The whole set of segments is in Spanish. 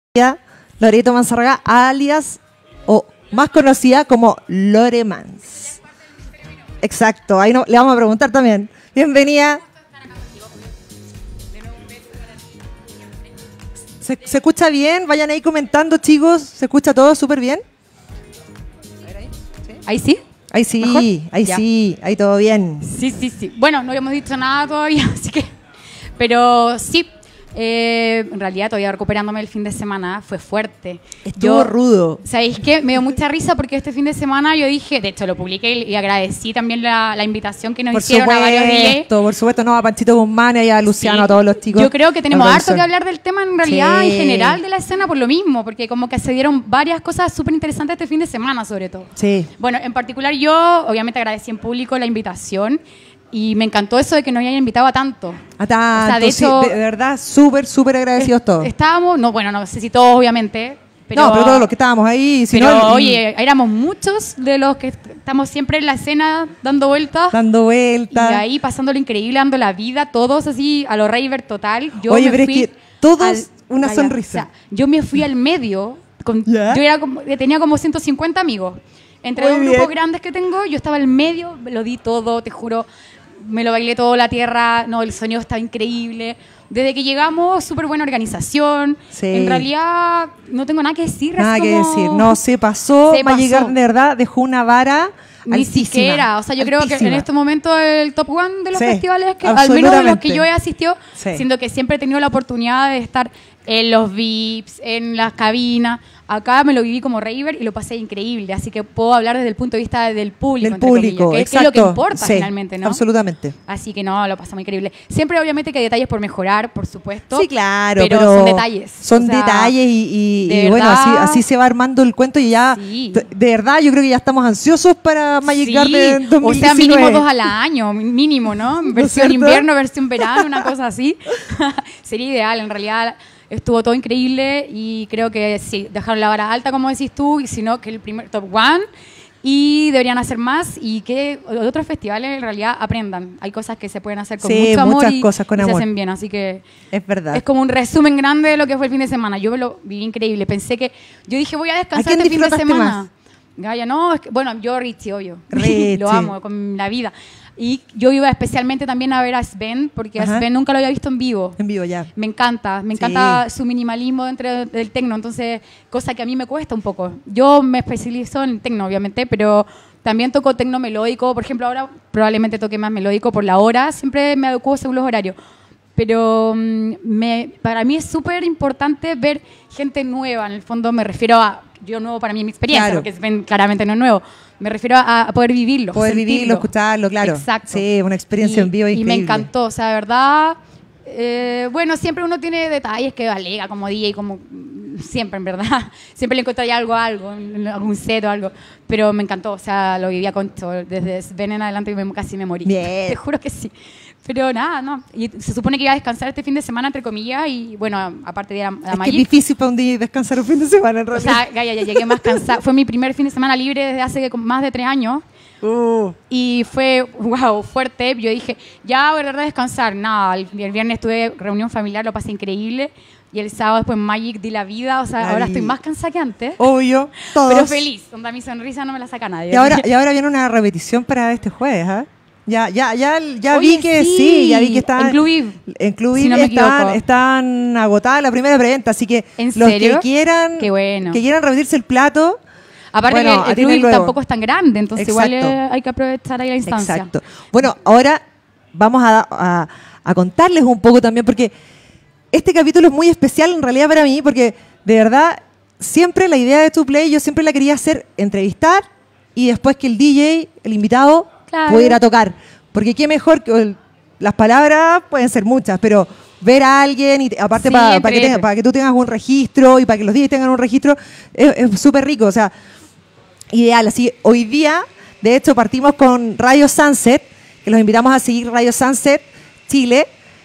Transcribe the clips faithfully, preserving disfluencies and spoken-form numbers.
Loreto Manzarraga, alias o más conocida como Lore Mans. Exacto, ahí no, le vamos a preguntar también. Bienvenida. ¿Se, ¿Se escucha bien? Vayan ahí comentando, chicos. ¿Se escucha todo súper bien? ¿Ahí sí? Ahí sí, ¿Mejor? ahí Ya. sí, ahí todo bien. Sí, sí, sí. Bueno, no habíamos dicho nada todavía, así que... Pero sí, eh, en realidad todavía recuperándome el fin de semana, fue fuerte. Estuvo Yo, rudo. ¿sabéis qué? Me dio mucha risa porque este fin de semana yo dije, de hecho lo publiqué y agradecí también la, la invitación que nos Por hicieron a varios D J. supuesto, por supuesto, no, a Panchito Guzmán y a Luciano, Sí. a todos los chicos. Yo creo que tenemos La harto producción. que hablar del tema en realidad, Sí. en general de la escena por lo mismo, porque como que se dieron varias cosas súper interesantes este fin de semana sobre todo. Sí. Bueno, en particular yo obviamente agradecí en público la invitación y me encantó eso de que nos hayan invitado a tanto. A tanto, O sea, de sí, hecho- de verdad, súper, súper agradecidos todos. Estábamos, no, bueno, no sé si todos obviamente, pero, no, pero todos los que estábamos ahí, si pero, no, y- oye, éramos muchos de los que estamos siempre en la escena dando vueltas. dando vueltas. Y ahí pasando lo increíble, dando la vida, todos así a lo raver total. Yo Oye, me pero es fui que todos al- una Calla, sonrisa. o sea, yo me fui al medio, con- ¿Ya? yo era como- tenía como ciento cincuenta amigos. Entre Muy dos bien. grupos grandes que tengo, yo estaba al medio, lo di todo, te juro, me lo bailé todo la tierra, no, el sonido estaba increíble. Desde que llegamos, súper buena organización. Sí. En realidad, no tengo nada que decir. Nada así que como- decir, no, se pasó, Se Magic pasó. Garden de verdad dejó una vara Ni altísima, siquiera, o sea, yo creo que en altísima. este momento el top one de los Sí, festivales, que, al menos de los absolutamente. que yo he asistido, Sí. siendo que siempre he tenido la oportunidad de estar en los V I Ps, en las cabinas. Acá me lo viví como raver y lo pasé increíble, así que puedo hablar desde el punto de vista del público, del entre público, comillas, que, exacto. que es lo que importa Sí, finalmente, ¿no? absolutamente. Así que no, lo pasamos increíble. Siempre obviamente que hay detalles por mejorar, por supuesto. Sí, claro, pero, pero, son detalles. Son O sea, detalles y, y- de y bueno, así, verdad- así se va armando el cuento y ya, Sí. t- de verdad, yo creo que ya estamos ansiosos para Magic Sí, Garden dos mil diecinueve. o sea, mínimo dos al año, mínimo, ¿no? Versión cierto? invierno, versión verano, una cosa así. Sería ideal, en realidad estuvo todo increíble y creo que sí, dejaron la vara alta, como decís tú, y si no, que el primer top one, y deberían hacer más y que otros festivales en realidad aprendan. Hay cosas que se pueden hacer con Sí, mucho amor muchas y, cosas con y amor. se hacen bien, así que Es verdad. es como un resumen grande de lo que fue el fin de semana. Yo me lo viví increíble, pensé que, yo dije voy a ¿A descansar quién este fin de disfrutaste semana. más? Gaya, no, es que, bueno, yo Richie, obvio. Richie. Lo amo con la vida. Y yo iba especialmente también a ver a Sven, porque Ajá. a Sven nunca lo había visto en vivo. En vivo ya. Me encanta, me Sí. encanta su minimalismo dentro del tecno, entonces, cosa que a mí me cuesta un poco. Yo me especializo en tecno, obviamente, pero también toco tecno melódico. Por ejemplo, ahora probablemente toque más melódico por la hora, siempre me adecuo según los horarios. Pero mm, me, para mí es súper importante ver gente nueva, en el fondo me refiero a, yo nuevo para mí mi experiencia, Claro. porque Sven claramente no es nuevo, me refiero a, a poder vivirlo. Poder sentirlo. vivirlo, escucharlo, claro. Exacto. Sí, una experiencia Y- en vivo Y increíble. me encantó, o sea, de verdad, eh, bueno, siempre uno tiene detalles que alega como D J, como mm, siempre, en verdad. Siempre le encontré algo, algo, en algún set o algo. Pero me encantó, o sea, lo vivía con todo. Desde Sven en adelante me, casi me morí. Bien. Te juro que sí. Pero nada, no. Y se supone que iba a descansar este fin de semana, entre comillas, y bueno, aparte de la, la Es que es Magic. difícil para un día descansar un fin de semana, en O realidad. sea, Gaya, ya llegué más cansada. Fue mi primer fin de semana libre desde hace más de tres años. Uh, Y fue, wow, fuerte. Yo dije, ya voy a tratar de descansar. Nada, el, el viernes tuve reunión familiar, lo pasé increíble. Y el sábado después Magic di la vida. O sea, Ay. ahora estoy más cansada que antes. obvio, todos. Pero feliz. Onda, mi sonrisa no me la saca nadie. Y ahora, y ahora viene una repetición para este juees, ¿ah? Ya, ya, ya, ya Oye, vi que sí. sí, ya vi que están. En Club Viv. En Club Si Viv no me están, equivoco. están agotadas la primera preventa, así que ¿En los serio? que quieran, Qué bueno. que quieran repetirse el plato. Aparte Bueno, que a el, ti el no hay club luego. tampoco es tan grande, entonces igual Exacto. eh, hay que aprovechar ahí la instancia. Exacto. Bueno, ahora vamos a, a, a contarles un poco también, porque este capítulo es muy especial en realidad para mí, porque de verdad siempre la idea de two play yo siempre la quería hacer entrevistar y después que el D J, el invitado, Claro. pudiera tocar. Porque qué mejor que el- las palabras pueden ser muchas, pero ver a alguien y te- aparte Sí, para entre- que, tenga- para que tú tengas un registro y para que los D Js tengan un registro es es súper rico, o sea, ideal. Así, hoy día, de hecho, partimos con Radio Sunset, que los invitamos a seguir Radio Sunset Chile,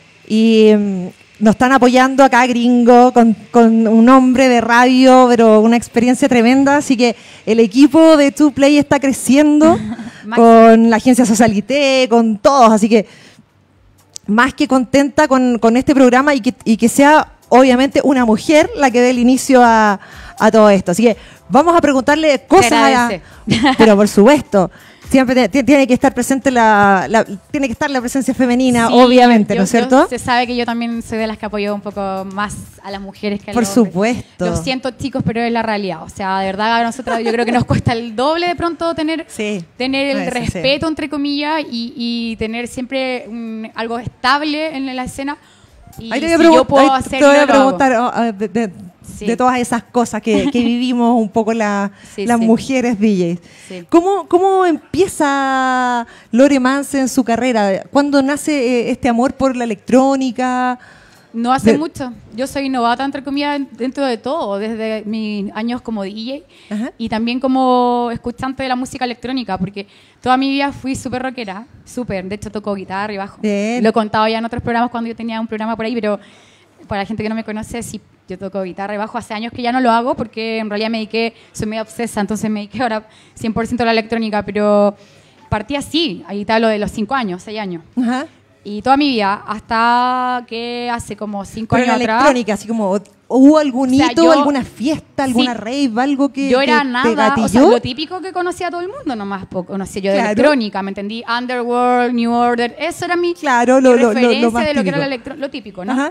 y mm, nos están apoyando acá, gringo, con, con un hombre de radio, pero una experiencia tremenda, así que el equipo de two play está creciendo con la agencia Socialité, con todos, así que más que contenta con, con este programa y que, y que sea obviamente una mujer la que dé el inicio a, a todo esto. Así que vamos a preguntarle cosas a la, pero por supuesto. Siempre te, tiene que estar presente la, la tiene que estar la presencia femenina, sí, obviamente, yo, ¿no es cierto? Yo, se sabe que yo también soy de las que apoyo un poco más a las mujeres que a los hombres. Por supuesto. Lo siento, chicos, pero es la realidad. O sea, de verdad, a nosotros yo creo que nos cuesta el doble de pronto tener, sí, tener el sí, respeto, sí. entre comillas, y, y tener siempre um, algo estable en la escena. Y ahí te si voy a yo puedo ahí hacer, te voy a yo preguntar oh, de, de, sí. de todas esas cosas que, que vivimos un poco la, sí, las sí. mujeres D Js. Sí. ¿Cómo, ¿Cómo empieza Lore Manse en su carrera? ¿Cuándo nace este amor por la electrónica? No hace de... mucho. Yo soy novata, entre comillas, dentro de todo, desde mis años como D J. Ajá. Y también como escuchante de la música electrónica, porque toda mi vida fui súper rockera, súper. De hecho, toco guitarra y bajo. Bien. Lo he contado ya en otros programas cuando yo tenía un programa por ahí, pero para la gente que no me conoce, sí, yo toco guitarra y bajo hace años que ya no lo hago, porque en realidad me dediqué, soy medio obsesa, entonces me dediqué ahora cien por ciento a la electrónica, pero partí así, ahí te hablo de los cinco años, seis años. Ajá. Y toda mi vida, hasta que hace como cinco Pero años la atrás. electrónica, así como, ¿hubo algún o sea, hito, yo, alguna fiesta, alguna sí, rave, algo que yo era que nada, te o sea, lo típico que conocía todo el mundo nomás, conocía yo de claro. electrónica, ¿me entendí? Underworld, New Order, eso era mi, claro, lo, mi lo, referencia lo, lo más de lo que típico. era electro, lo típico, ¿no? Ajá.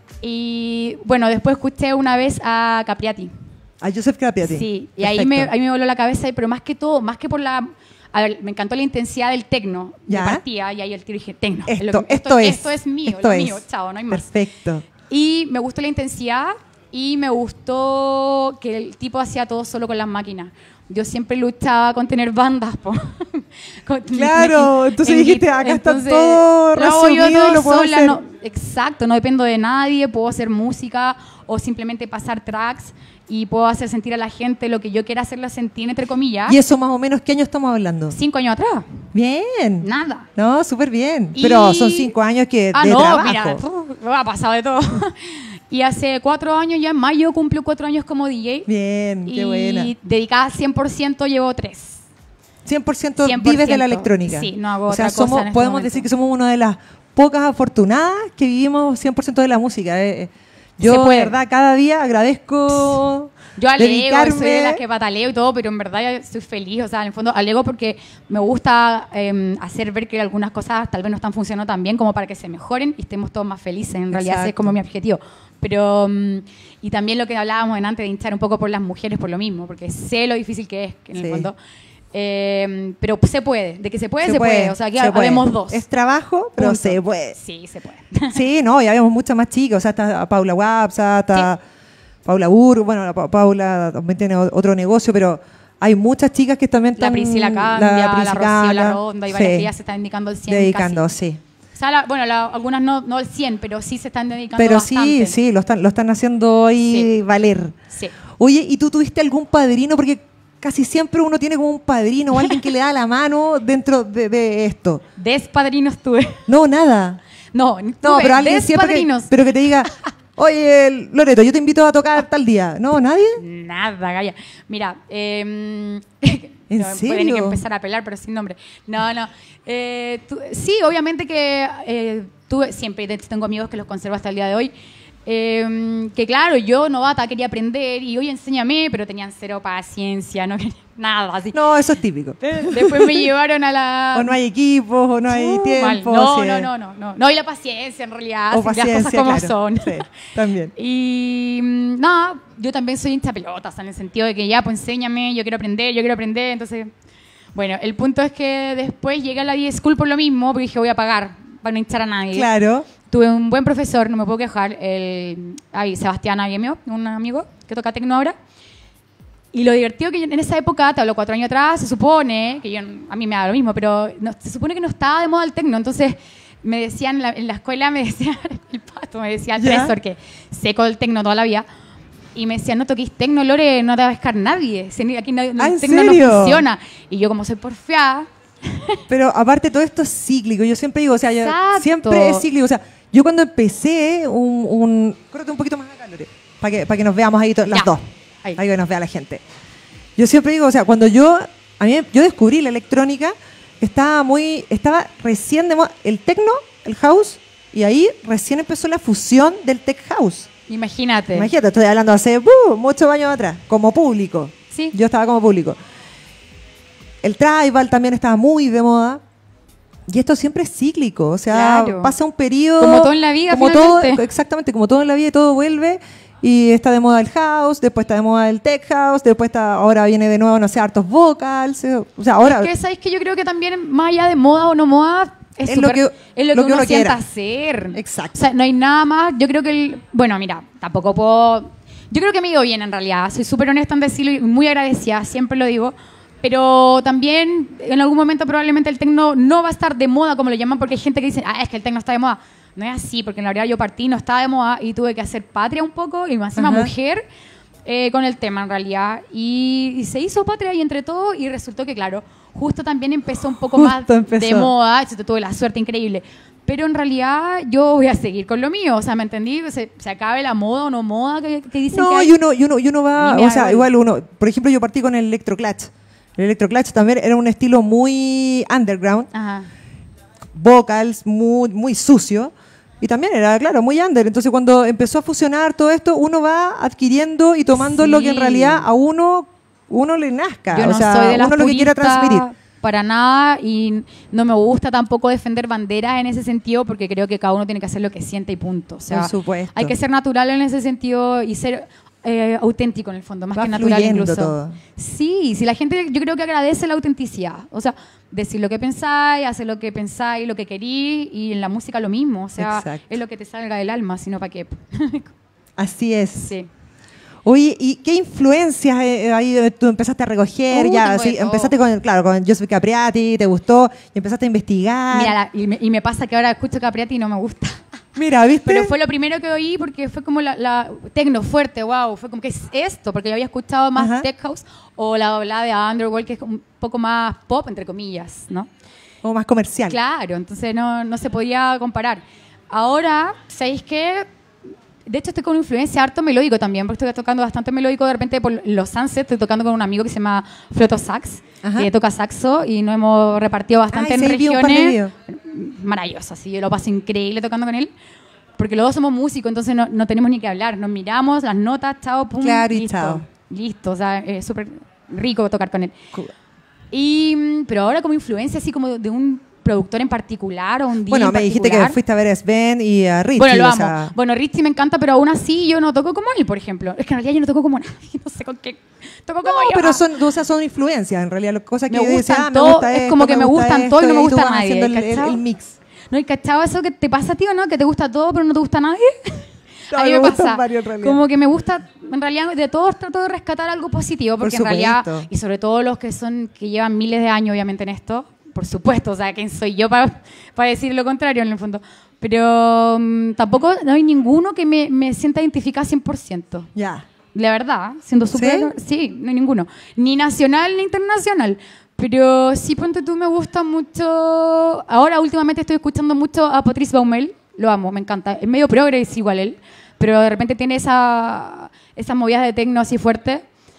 Y bueno, después escuché una vez a Capriati. A Joseph Capriati. Sí, y ahí me, ahí me voló la cabeza, pero más que todo, más que por la... A ver, me encantó la intensidad del tecno. ¿Ya? Me partía y ahí el tiro dije, tecno. Esto, es lo que, esto, esto, es, esto es mío, esto lo es. mío, chao, no hay más. Perfecto. Y me gustó la intensidad y me gustó que el tipo hacía todo solo con las máquinas. Yo siempre luchaba con tener bandas, po. Con, claro, en, entonces en, dijiste, acá entonces, está todo resumido yo todo y lo puedo sola, hacer. No, exacto, no dependo de nadie, puedo hacer música o simplemente pasar tracks y puedo hacer sentir a la gente lo que yo quiera hacerla sentir, entre comillas. ¿Y eso más o menos qué año estamos hablando? Cinco años atrás. Bien. Nada. No, súper bien. Y... Pero son cinco años que ah, de no, trabajo. Mira, me ha pasado de todo. Y hace cuatro años, ya en mayo, cumplió cuatro años como D J. Bien, qué buena. Y dedicada cien por ciento llevo tres. cien por ciento vives de la electrónica. Sí, no hago o sea, otra somos, cosa en este podemos momento. decir que somos una de las pocas afortunadas que vivimos cien por ciento de la música. Eh. Yo, de verdad, cada día agradezco Yo alego, dedicarme... soy de las que pataleo y todo, pero en verdad ya estoy feliz. O sea, en el fondo alego porque me gusta eh, hacer ver que algunas cosas tal vez no están funcionando tan bien como para que se mejoren y estemos todos más felices. En realidad ese es como mi objetivo. Pero, um, y también lo que hablábamos en antes de hinchar un poco por las mujeres por lo mismo, porque sé lo difícil que es, en sí. el fondo. Eh, pero se puede, de que se puede, se, se puede. puede. O sea, aquí habemos dos. Es trabajo, pero Punto. se puede. Sí, se puede. Sí, no, y habíamos muchas más chicas. O sea, está Paula Wapsa, está sí. Paula Burg, bueno, pa Paula también tiene otro negocio, pero hay muchas chicas que también están... La Priscila Cambia, la, la Rocío, la Ronda, y varias sí. que ya se están dedicando al cien. Dedicando, casi. sí. O sea, la, bueno, la, algunas no, no al cien, pero sí se están dedicando pero bastante. sí, sí, lo están, lo están haciendo hoy sí. valer. Sí. Oye, ¿y tú tuviste algún padrino? Porque casi siempre uno tiene como un padrino o alguien que le da la mano dentro de, de esto. Despadrinos tuve. No, nada. No, no, pero alguien siempre que, pero que te diga, oye, Loreto, yo te invito a tocar tal día. ¿No, nadie? Nada, Gaya. Mira, eh, ¿en no, serio? Pueden que empezar a pelar, pero sin nombre. No, no. Eh, tú, sí, obviamente que eh, tuve, siempre tengo amigos que los conservo hasta el día de hoy. Eh, que claro, yo novata quería aprender y hoy enséñame, pero tenían cero paciencia, no querían nada así. No, eso es típico. Después me llevaron a la... O no hay equipos, o no hay uh, tiempo. No, sí. no, no, no, no. No, y la paciencia en realidad, o paciencia, las cosas como claro. son. Sí, también. Y nada, no, yo también soy hincha pelotas, en el sentido de que ya, pues enséñame, yo quiero aprender, yo quiero aprender, entonces... Bueno, el punto es que después llegué a la D J School por lo mismo, porque dije voy a pagar para no hinchar a nadie. Claro. Tuve un buen profesor, no me puedo quejar, el ay, Sebastián Aguemio, un amigo que toca tecno ahora. Y lo divertido que yo, en esa época, te hablo cuatro años atrás, se supone, que yo, a mí me da lo mismo, pero no, se supone que no estaba de moda el tecno. Entonces me decían, en la, en la escuela me decían, el pato me decía el profesor, que seco el tecno toda la vida, y me decían, no toquís tecno, Lore, no te va a pescar nadie. Aquí no, ¿Ah, el tecno no funciona. Y yo, como soy porfiada... Pero aparte todo esto es cíclico, yo siempre digo, o sea, yo, siempre es cíclico, o sea, yo cuando empecé un, un córrete un poquito más acá, Lore, para que, para que nos veamos ahí las ya. dos, ahí. Para que nos vea la gente. Yo siempre digo, o sea, cuando yo, a mí, yo descubrí la electrónica, estaba muy, estaba recién de moda, el techno, el house, y ahí recién empezó la fusión del tech house. Imagínate. Imagínate, estoy hablando hace uh, muchos años atrás, como público. Sí. Yo estaba como público. El tribal también estaba muy de moda. Y esto siempre es cíclico, o sea, Claro. pasa un periodo... Como todo en la vida, como todo, finalmente. exactamente, como todo en la vida y todo vuelve. Y está de moda el house, después está de moda el tech house, después está, ahora viene de nuevo, no sé, hartos vocals. O sea, ahora... Es que, ¿sabes que yo creo que también, más allá de moda o no moda, es, Es lo súper- que- es lo que lo que uno uno sienta quiera. hacer. Exacto. O sea, no hay nada más. Yo creo que el. Bueno, mira, tampoco puedo. Yo creo que me ha ido bien en realidad. Soy súper honesta en decirlo y muy agradecida, siempre lo digo. Pero también en algún momento probablemente el tecno no va a estar de moda, como lo llaman, porque hay gente que dice, ah, es que el tecno está de moda. No es así, porque en la verdad yo partí, no estaba de moda y tuve que hacer patria un poco y más encima Ajá. mujer eh, con el tema en realidad. Y, y se hizo patria y entre todo y resultó que, claro, justo también empezó un poco Justo más empezó. de moda. Yo tuve la suerte increíble. Pero en realidad yo voy a seguir con lo mío. O sea, ¿me entendí? Se, se acabe la moda o no moda que, que dicen que No, hay. y uno, y, uno, y uno va, A mí me o sea, da igual uno, por ejemplo, yo partí con el electroclutch. El electroclutch también era un estilo muy underground, Ajá. vocals, muy, muy sucio. Y también era, claro, muy under. Entonces, cuando empezó a fusionar todo esto, uno va adquiriendo y tomando lo que en Sí. realidad a uno, uno le nazca. Yo o no sea, soy de las uno lo que quiera puristas transmitir. para nada y no me gusta tampoco defender banderas en ese sentido porque creo que cada uno tiene que hacer lo que siente y punto. O sea, Por supuesto. hay que ser natural en ese sentido y ser eh, auténtico en el fondo, más Va que natural fluyendo incluso. todo. Sí, si la gente yo creo que agradece la autenticidad. O sea, decir lo que pensáis, hacer lo que pensáis, lo que querís y en la música lo mismo. O sea, Exacto. es lo que te salga del alma, sino para qué. Así es. Sí. Oye, ¿y qué influencias eh, ahí eh, tú empezaste a recoger? Uh, ya, tengo de sí, todo. empezaste con, claro, con Joseph Capriati, te gustó, y empezaste a investigar. Mira, la- y, me, y me pasa que ahora escucho Capriati y no me gusta. Mira, ¿viste? Pero fue lo primero que oí porque fue como la, la tecno fuerte, wow, fue como que es esto, porque yo había escuchado más Ajá. tech house o la doblada de Underworld que es un poco más pop entre comillas, ¿no? Como más comercial. Claro, entonces no, no se podía comparar. Ahora, ¿sabéis qué? De hecho estoy con influencia harto melódico también, porque estoy tocando bastante melódico de repente por los Sunset, estoy tocando con un amigo que se llama Floto Sax, Ajá. que toca saxo y nos hemos repartido bastante Ay, en sí, vi un par de regiones. videos. Maravilloso, así yo lo paso increíble tocando con él. Porque los dos somos músicos, entonces no, no tenemos ni que hablar. Nos miramos, las notas, chao, pum, Claro, y listo. chao. Listo, o sea, es súper rico tocar con él. Cool. Y, mm, pero ahora como influencia así como de un productor en particular o un día Bueno, en me dijiste que particular. fuiste a ver a Sven y a Richie. Bueno, lo o amo. sea, Bueno, Richie me encanta, pero aún así yo no toco como él, por ejemplo. Es que en realidad yo no toco como nadie, no sé con qué. Toco no, como yo. pero son, o sea, son influencias, en realidad, las cosas que Me yo decía, gustan ah, me todo, gusta es esto, como que me gusta gustan esto, todo y no me tú gusta vas nadie, haciendo el, el- ¿cachao? el mix. ¿No? ¿Y cachado eso que te pasa a ti o no? Que te gusta todo, pero no te gusta nadie. No, a mí me me gustan pasa. varios, en realidad. Como que me gusta, en realidad, de todos trato de rescatar algo positivo, porque en Por realidad, supuesto. y sobre todo los que son que llevan miles de años, obviamente, en esto, por supuesto, o sea, ¿quién soy yo para decir lo contrario, en el fondo? Pero mm, tampoco no hay ninguno que me, me sienta identificada cien por ciento. Ya. La verdad, siendo ¿Sí? súper... ¿Sí? no hay ninguno. Ni nacional ni internacional. Pero sí, ponte tú, me gusta mucho... Ahora, últimamente, estoy escuchando mucho a Patrice Baumel. Lo amo, me encanta. Es medio progres igual él. Pero de repente tiene esa, esas movidas de tecno así fuerte.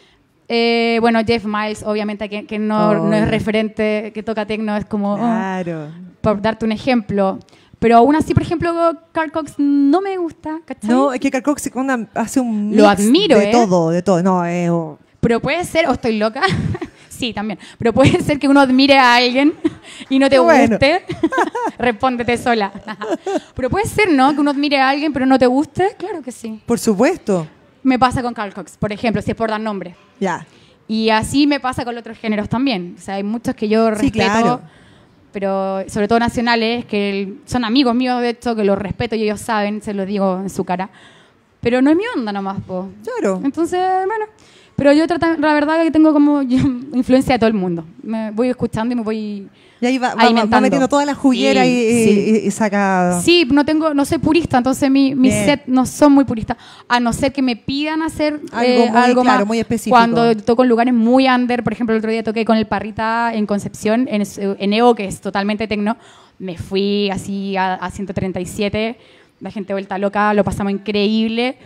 Eh, bueno, Jeff Miles, obviamente, que, que no, Oh. no es referente, que toca tecno, es como... oh, Claro. por darte un ejemplo. Pero aún así, por ejemplo, Carl Cox no me gusta, ¿cachai? No, es que Carl Cox onda, hace un Lo mix admiro, de ¿eh? todo, de todo. No, es... oh, Pero puede ser, o estoy loca, sí, también, pero puede ser que uno admire a alguien y no te Bueno. guste, respóndete sola. Pero puede ser, ¿no? Que uno admire a alguien pero no te guste, claro que sí. por supuesto. Me pasa con Carl Cox, por ejemplo, si es por dar nombre. Ya. Y así me pasa con los otros géneros también. O sea, hay muchos que yo Sí, respeto, claro. pero sobre todo nacionales, que el- son amigos míos, de hecho, que los respeto y ellos saben, se los digo en su cara. Pero no es mi onda nomás, po. Claro. Entonces, bueno. Pero yo trata- la verdad que tengo como yo, influencia de todo el mundo. Me voy escuchando y me voy... Y ahí va, va- va, alimentando. metiendo toda la juguera Sí, y, y- sí. y- y saca... Sí, no tengo, no soy purista, entonces mi, mis Bien. set no son muy puristas, a no ser que me pidan hacer Algo eh, muy algo claro, más. muy específico. Cuando toco en lugares muy under, por ejemplo, el otro día toqué con el Parrita en Concepción, en, su- en Evo, que es totalmente tecno, me fui así a, a ciento treinta y siete, la gente vuelta loca, lo pasamos increíble.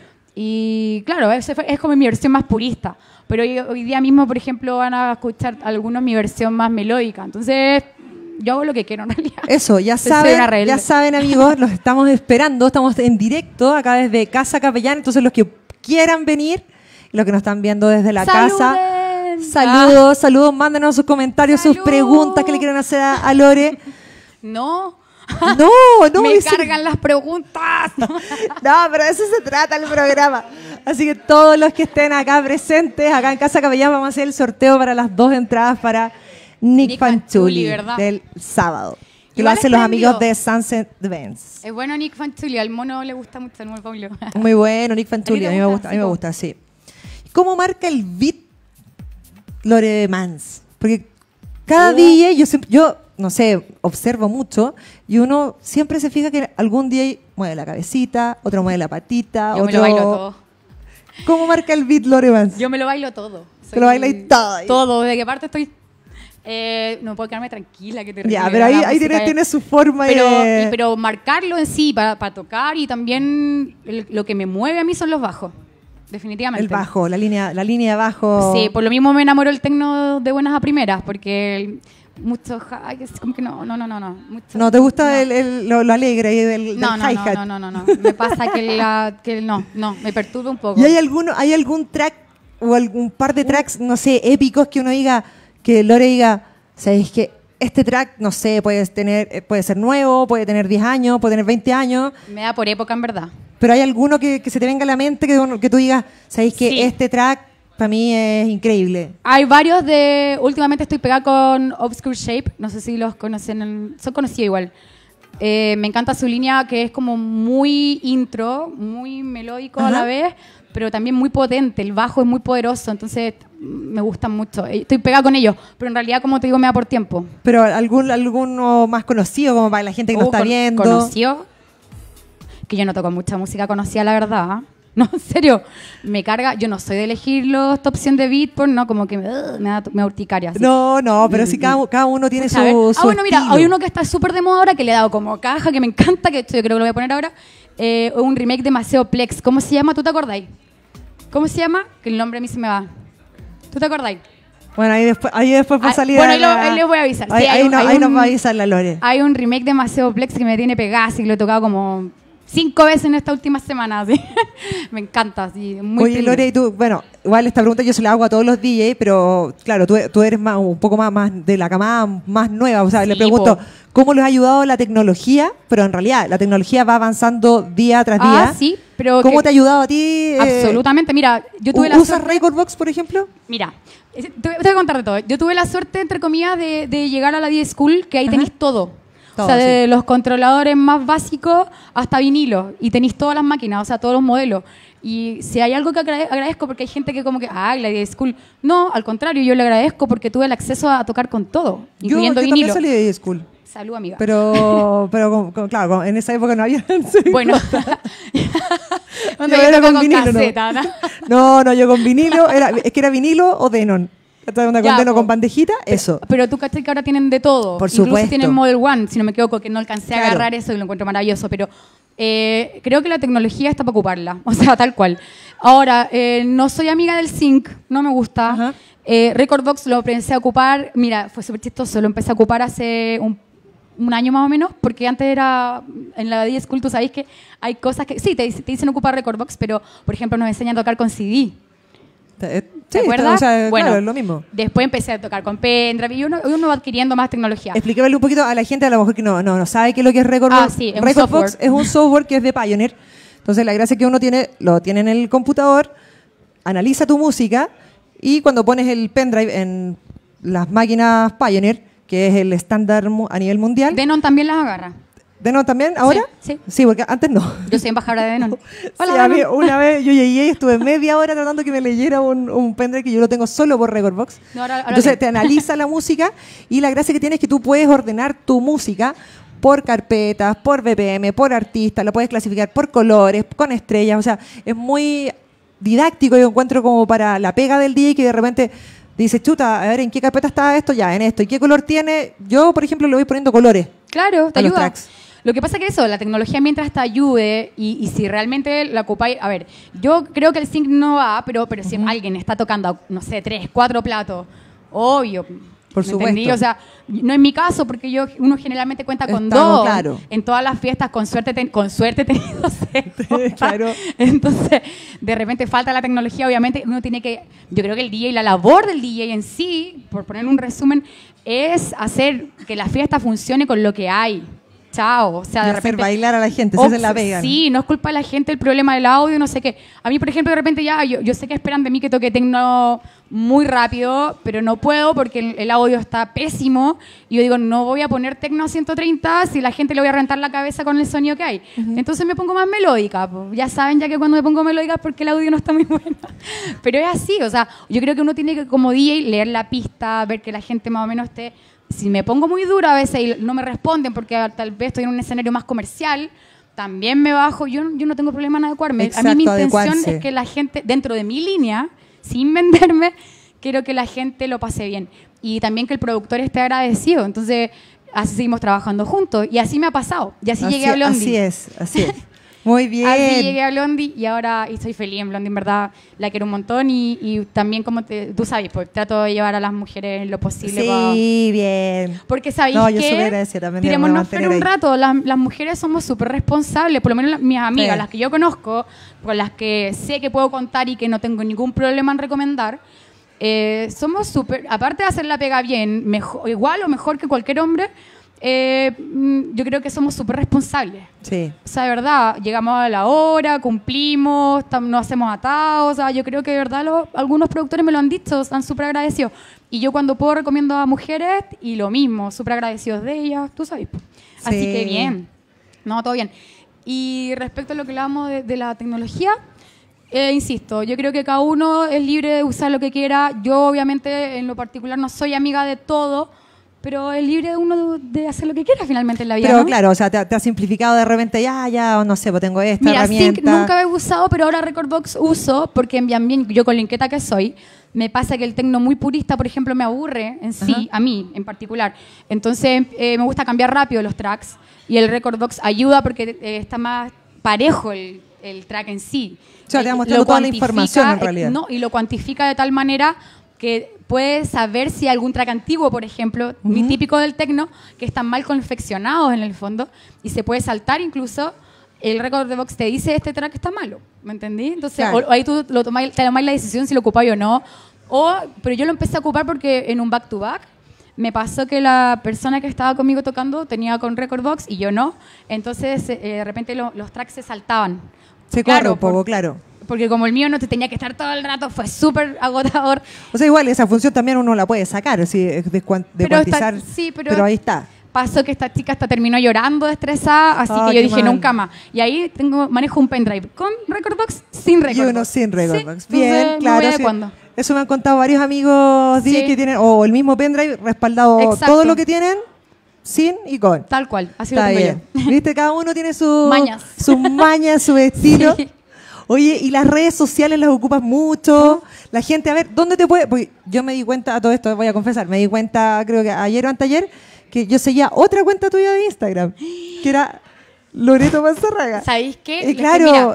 Y claro, ese fue- es como mi versión más purista. Pero hoy, hoy día mismo, por ejemplo, van a escuchar algunos mi versión más melódica. Entonces, yo hago lo que quiero en realidad. Eso, ya Soy una saben, rebelde. ya saben amigos, los estamos esperando, estamos en directo acá desde Casa Capellán, entonces los que quieran venir, los que nos están viendo desde la ¡Saluden! casa, saludos, saludos, mándenos sus comentarios, sus ¡Salud! preguntas que le quieran hacer a, a Lore. No. No, no. Me ese- cargan las preguntas. No, pero de eso se trata el programa. Así que todos los que estén acá presentes, acá en Casa Capellán, vamos a hacer el sorteo para las dos entradas para Nick, Nick Fanchuli Fanchuli, ¿verdad? del sábado. Que Igual lo hacen está los en amigos vivo. de Sunset Events. Es bueno Nick Fanchuli, al mono le gusta mucho el mono Pablo. Muy bueno, Nick Fanchuli. A ¿A ti mí te me gusta? gusta, a mí me Sí, po. gusta, sí. ¿Cómo marca el beat Lore Mans? Porque cada Oh. D J, yo, siempre- yo, no sé, observo mucho y uno siempre se fija que algún D J mueve la cabecita, otro mueve la patita, Yo otro... me lo bailo todo. ¿Cómo marca el beat Lore Mans? Yo me lo bailo todo. Te lo bailas todo ahí. Todo, ¿de qué parte estoy? Eh, no puedo quedarme tranquila, que te Ya, pero ahí, ahí tiene, tiene su forma pero, de... y- pero marcarlo en sí, para, para tocar, y también el- lo que me mueve a mí son los bajos, definitivamente. el bajo, la línea, la línea de bajo. Sí, por lo mismo me enamoró el tecno de buenas a primeras, porque el- mucho, ay, es como que no, no, no, no, no. mucho- ¿No te gusta no. el, el- lo, lo alegre y del, del No, no, hi-hat? no, no, no, no, no. Me pasa que, la, que no, no, me perturba un poco. ¿Y hay, alguno, hay algún track o algún par de tracks, no sé, épicos que uno diga, que Lore diga, ¿sabéis que este track, no sé, puede, tener, eh, puede ser nuevo, puede tener diez años, puede tener veinte años, Me da por época, en verdad. pero hay alguno que, que se te venga a la mente que, uno- que tú digas, ¿sabéis que Sí. este track para mí es increíble? Hay varios de... Últimamente estoy pegada con Obscure Shape. No sé si los conocen. Son conocidos igual. Eh, me encanta su línea, que es como muy intro, muy melódico a Ajá. la vez, pero también muy potente. El bajo es muy poderoso, entonces mm, me gustan mucho. Eh, Estoy pegada con ellos, pero en realidad, como te digo, me da por tiempo. Pero algún, alguno más conocido, como para la gente que no Uh, está con- viendo. ¿Conoció? Que yo no toco mucha música conocida, la verdad. ¿ah? No, en serio. Me carga. Yo no soy de elegir los top cien de Beatport, no, como que me, uh, me da, me da urticaria. así. No, no, pero sí cada, cada uno tiene Pucha, a ver. su, su Ah, bueno, mira, estilo. hay uno que está súper de moda ahora, que le he dado como caja, que me encanta, que esto yo creo que lo voy a poner ahora. Eh, un remake de Maceo Plex. ¿Cómo se llama? ¿Tú te acordáis? ¿Cómo se llama? Que el nombre a mí se me va. ¿Tú te acordáis? Bueno, ahí después, ahí después va a Ah, salir. bueno, a ahí lo- la- ahí les voy a avisar. Sí, Ahí, hay ahí un- no- hay ahí nos un- va a avisar la Lore. Hay un remake de Maceo Plex que me tiene pegada, así que lo he tocado como cinco veces en estas últimas semanas. ¿sí? Me encanta, así, muy Oye, feliz. Lore, y tú, bueno, igual esta pregunta yo se la hago a todos los D J, pero claro, tú, tú eres más, un poco más, más de la camada más nueva. O sea, le Sí, pregunto, po. ¿cómo les ha ayudado la tecnología? Pero en realidad, la tecnología va avanzando día tras día. Ah, sí, pero ¿Cómo que- te ha ayudado a ti? eh, Absolutamente. Mira, yo tuve la ¿Usas suerte... Recordbox, por ejemplo? Mira, es- te, te voy a contar de todo. Yo tuve la suerte, entre comillas, de, de llegar a la D School, que ahí Ajá. tenéis todo. Todo, o sea, de sí. los controladores más básicos hasta vinilo. Y tenéis todas las máquinas, o sea, todos los modelos. Y si hay algo que agrade- agradezco, porque hay gente que como que, ah, la D School. No, al contrario, yo le agradezco porque tuve el acceso a tocar con todo, Yo, incluyendo yo vinilo. también salí de school. Salud, amiga. Pero, pero con- con- claro, con- en esa época no había. Bueno. Cuando Yo yo era toco con con vinilo, ¿no? caseta, ¿no? No, no, yo con vinilo, era, es que era vinilo o Denon. Esta onda con Ya, Denon po. con bandejita, eso. Pero tú cachai que ahora tienen de todo. Por Incluso supuesto. tienen Model One, si no me equivoco, que no alcancé a Claro. agarrar eso y lo encuentro maravilloso. Pero eh, creo que la tecnología está para ocuparla. O sea, tal cual. Ahora, eh, no soy amiga del sync, no me gusta. Ajá. Eh, Recordbox lo empecé a ocupar, mira, fue súper chistoso, lo empecé a ocupar hace un, un año más o menos, porque antes era, en la D School tú sabéis que hay cosas que, sí, te, te dicen ocupar Recordbox, pero, por ejemplo, nos enseñan a tocar con C D. ¿Te, ¿Te acuerdas? O sea, Bueno, claro, es lo mismo. Después empecé a tocar con pendrive y uno, uno va adquiriendo más tecnología. Explícale un poquito a la gente a lo mejor que no, no, no sabe qué es lo que es Recordbox. Ah, sí, es un Recordbox software. es un software que es de Pioneer. Entonces la gracia es que uno tiene, lo tiene en el computador, analiza tu música y cuando pones el pendrive en las máquinas Pioneer, que es el estándar mu- a nivel mundial. Denon también las agarra. ¿Denon también ahora? Sí, Sí, porque antes no. Yo soy embajadora de Denon. Hola, Sí, a mí Denon. una vez yo llegué y estuve media hora tratando que me leyera un, un pendrive que yo lo tengo solo por Recordbox. No, ahora- ahora Entonces lee. te analiza la música y la gracia que tiene es que tú puedes ordenar tu música por carpetas, por B P M, por artista, lo puedes clasificar por colores, con estrellas. O sea, es muy didáctico, yo encuentro como para la pega del D J que de repente dice, chuta, a ver, ¿en qué carpeta está esto? Ya, en esto. ¿Y qué color tiene? Yo, por ejemplo, le voy poniendo colores. Claro, te a los ayuda. tracks. Lo que pasa es que eso, la tecnología mientras te ayude y, y si realmente la ocupáis, a ver, yo creo que el sync no va, pero, pero si alguien está tocando, no sé, tres, cuatro platos, obvio, Por ¿Me supuesto. entendí? O sea, no en mi caso, porque yo uno generalmente cuenta con Estamos, dos. claro. En todas las fiestas, con suerte, ten, con suerte he tenido sexo. Claro. Entonces, de repente falta la tecnología, obviamente uno tiene que, yo creo que el D J, la labor del D J en sí, por poner un resumen, es hacer que la fiesta funcione con lo que hay. Chao. O sea, Y de hacer repente, bailar a la gente, esa es la pega. Sí, no es culpa de la gente el problema del audio, no sé qué. A mí, por ejemplo, de repente ya, yo, yo sé que esperan de mí que toque tecno muy rápido, pero no puedo porque el, el audio está pésimo. Y yo digo, no voy a poner tecno a ciento treinta si la gente le voy a rentar la cabeza con el sonido que hay. Uh-huh. Entonces me pongo más melódica. Pues. Ya saben ya que cuando me pongo melódica es porque el audio no está muy bueno. Pero es así, o sea, yo creo que uno tiene que, como D J, leer la pista, ver que la gente más o menos esté... Si me pongo muy dura a veces y no me responden porque tal vez estoy en un escenario más comercial, también me bajo. Yo, yo no tengo problema en adecuarme. Exacto, a mí mi intención adecuarse. es que la gente, dentro de mi línea, sin venderme, quiero que la gente lo pase bien. Y también que el productor esté agradecido. Entonces, así seguimos trabajando juntos. Y así me ha pasado. Y así, así llegué a Blondie. Así es, así es. Muy bien. Así llegué a Blondie y ahora y estoy feliz en Blondie, en verdad la quiero un montón y, y también como te, tú sabes, pues trato de llevar a las mujeres lo posible. Sí, pa, bien. Porque sabéis no, que, tirémonos pero un rato, las, las mujeres somos súper responsables, por lo menos las, mis amigas, sí. Las que yo conozco, con las que sé que puedo contar y que no tengo ningún problema en recomendar, eh, somos súper, aparte de hacer la pega bien, mejor, igual o mejor que cualquier hombre, Eh, yo creo que somos súper responsables. Sí. O sea, de verdad, llegamos a la hora, cumplimos, no hacemos atados. O sea, yo creo que de verdad los, algunos productores me lo han dicho, están súper agradecidos. Y yo cuando puedo recomiendo a mujeres y lo mismo, súper agradecidos de ellas, tú sabes. Sí. Así que bien. No, todo bien. Y respecto a lo que hablábamos de, de la tecnología, eh, insisto, yo creo que cada uno es libre de usar lo que quiera. Yo obviamente en lo particular no soy amiga de todo, pero es libre de uno de hacer lo que quiera finalmente en la vida. Pero ¿no? claro, o sea, te, te has simplificado de repente, ya, ya, o no sé, pues tengo esta Mira, herramienta. Sync nunca había usado, pero ahora Recordbox uso, porque también yo con lo inquieta que soy, me pasa que el tecno muy purista, por ejemplo, me aburre en sí, ajá, a mí en particular. Entonces eh, me gusta cambiar rápido los tracks y el Recordbox ayuda porque eh, está más parejo el, el track en sí. O sea, te va mostrando toda la información en realidad. Eh, no, y lo cuantifica de tal manera que puedes saber si algún track antiguo, por ejemplo, uh-huh, muy típico del tecno, que están mal confeccionados en el fondo, y se puede saltar incluso, el Recordbox te dice este track está malo, ¿me entendí? Entonces, claro, o, ahí tú lo tomás, te tomás la decisión si lo ocupáis o no, o, pero yo lo empecé a ocupar porque en un back-to-back me pasó que la persona que estaba conmigo tocando tenía con Recordbox y yo no, entonces eh, de repente lo, los tracks se saltaban. Se corre un poco, claro. Porque como el mío no te tenía que estar todo el rato, fue súper agotador. O sea, igual esa función también uno la puede sacar, así, de, de cuantizar, está, sí, pero, pero ahí está. Pasó que esta chica hasta terminó llorando, estresada, así oh, que yo dije, mal. Nunca más. Y ahí tengo, manejo un pendrive con Recordbox, sin Recordbox. Y uno sin Recordbox. Sí, bien, entonces, claro. Sí. Eso me han contado varios amigos sí. que tienen, o el mismo pendrive respaldado, exacto, todo lo que tienen, sin y con. Tal cual, así está lo tengo bien. yo. ¿Viste? Cada uno tiene su, mañas. sus mañas, su estilo. Sí. Oye, ¿y las redes sociales las ocupas mucho? La gente, a ver, ¿dónde te puede...? Porque yo me di cuenta, a todo esto voy a confesar, me di cuenta, creo que ayer o anteayer, que yo seguía otra cuenta tuya de Instagram, que era Loreto Manzarraga. ¿Sabéis qué? Eh, claro. Mira,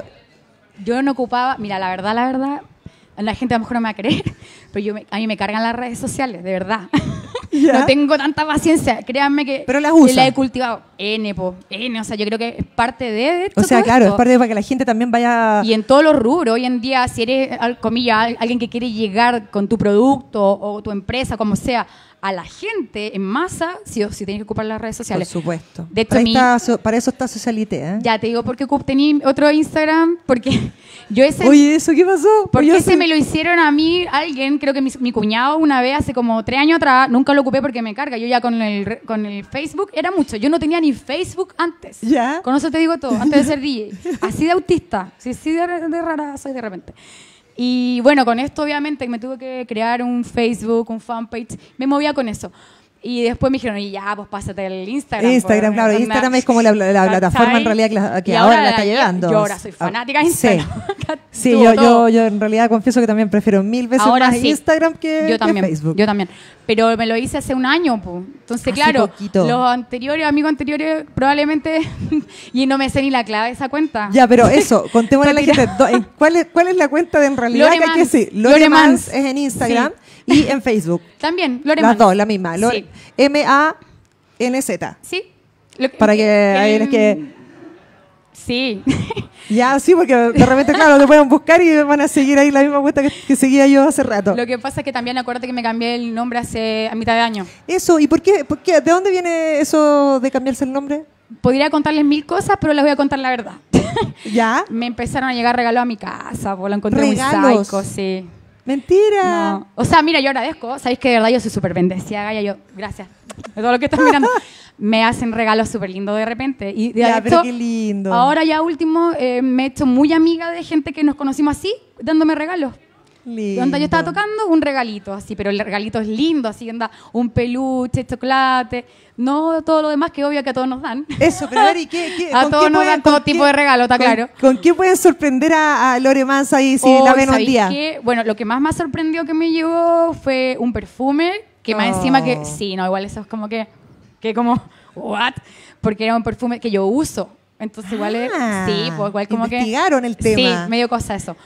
yo no ocupaba... Mira, la verdad, la verdad, la gente a lo mejor no me va a creer, pero yo me, a mí me cargan las redes sociales, de verdad. ¿Ya? No tengo tanta paciencia, créanme que pero las usa. La he cultivado. N, po, N, o sea, yo creo que es parte de, de O sea, claro, esto. es parte de para que la gente también vaya... Y en todos los rubros, hoy en día, si eres, comillas, alguien que quiere llegar con tu producto o tu empresa, como sea, a la gente en masa, sí o sí tienes que ocupar las redes sociales. Por supuesto. De hecho, para, mi, está, para eso está Socialité, ¿eh? Ya, te digo, porque tenía otro Instagram, porque yo ese... Oye, ¿eso qué pasó? Porque yo ese sé. me lo hicieron a mí, alguien, creo que mi, mi cuñado una vez, hace como tres años atrás, nunca lo ocupé porque me carga. Yo ya con el, con el Facebook era mucho. Yo no tenía ni Facebook antes. ¿Ya? Con eso te digo todo, antes de ser D J. Así de autista, sí, sí de, de rara soy de repente. Y bueno, con esto obviamente me tuve que crear un Facebook, un fanpage, me movía con eso. Y después me dijeron, y ya, pues pásate el Instagram. Instagram, pues, claro. onda. Instagram es como la, la, la plataforma en realidad que, la- que ahora, la está la- llegando. Yo ahora soy fanática de Ah, Instagram. Sí, sí Tuvo yo, yo, todo. yo en realidad confieso que también prefiero mil veces Ahora más sí. Instagram que, yo que también, Facebook. Yo también. Pero me lo hice hace un año, pues. Entonces, Hace claro, poquito. los anteriores, amigos anteriores, probablemente, y no me sé ni la clave de esa cuenta. Ya, pero eso, contémosle a la Mentira. gente, do- en ¿cuál es, ¿cuál es la cuenta de en realidad Lore que hay que Mans. decir? Lore Lore Mans Mans. es en Instagram y en Facebook. También, Lore Las Mans. dos, la misma. Lore- Sí. M A N Z. Sí. Lo que- Para que ahí el- es que... Sí. Ya, sí, porque de repente, claro, te pueden buscar y van a seguir ahí la misma cuenta que, que seguía yo hace rato. Lo que pasa es que también acuérdate que me cambié el nombre hace a mitad de año. Eso, ¿y por qué, por qué? ¿De dónde viene eso de cambiarse el nombre? Podría contarles mil cosas, pero les voy a contar la verdad. ¿Ya? Me empezaron a llegar regalos a mi casa, pues lo encontré ¿Regalos? muy psycho, sí. Mentira. No. O sea, mira, yo agradezco. Sabéis que de verdad yo soy súper bendecida, Gaya. Yo, gracias de todo lo que están mirando. Me hacen regalos súper lindos de repente. Y de Ya, pero hecho, qué lindo. ahora ya último, eh, me he hecho muy amiga de gente que nos conocimos así, dándome regalos. Lindo. Donde yo estaba tocando, un regalito así, pero el regalito es lindo, así anda un peluche, chocolate, no todo lo demás que obvio que a todos nos dan. Eso, pero a ver, ¿y qué? qué A con todos qué nos pueden- dan todo con tipo qué- de regalo, está con- claro. ¿Con qué pueden sorprender a, a Lore Mans ahí si Oh, la ven un ¿sabéis día? qué? Bueno, lo que más me sorprendió que me llegó fue un perfume, que más Oh. encima que, sí, no, igual eso es como que, que como, what? Porque era un perfume que yo uso. Entonces igual, es- Ah, sí, pues igual como que... investigaron el tema. Sí, medio cosa eso.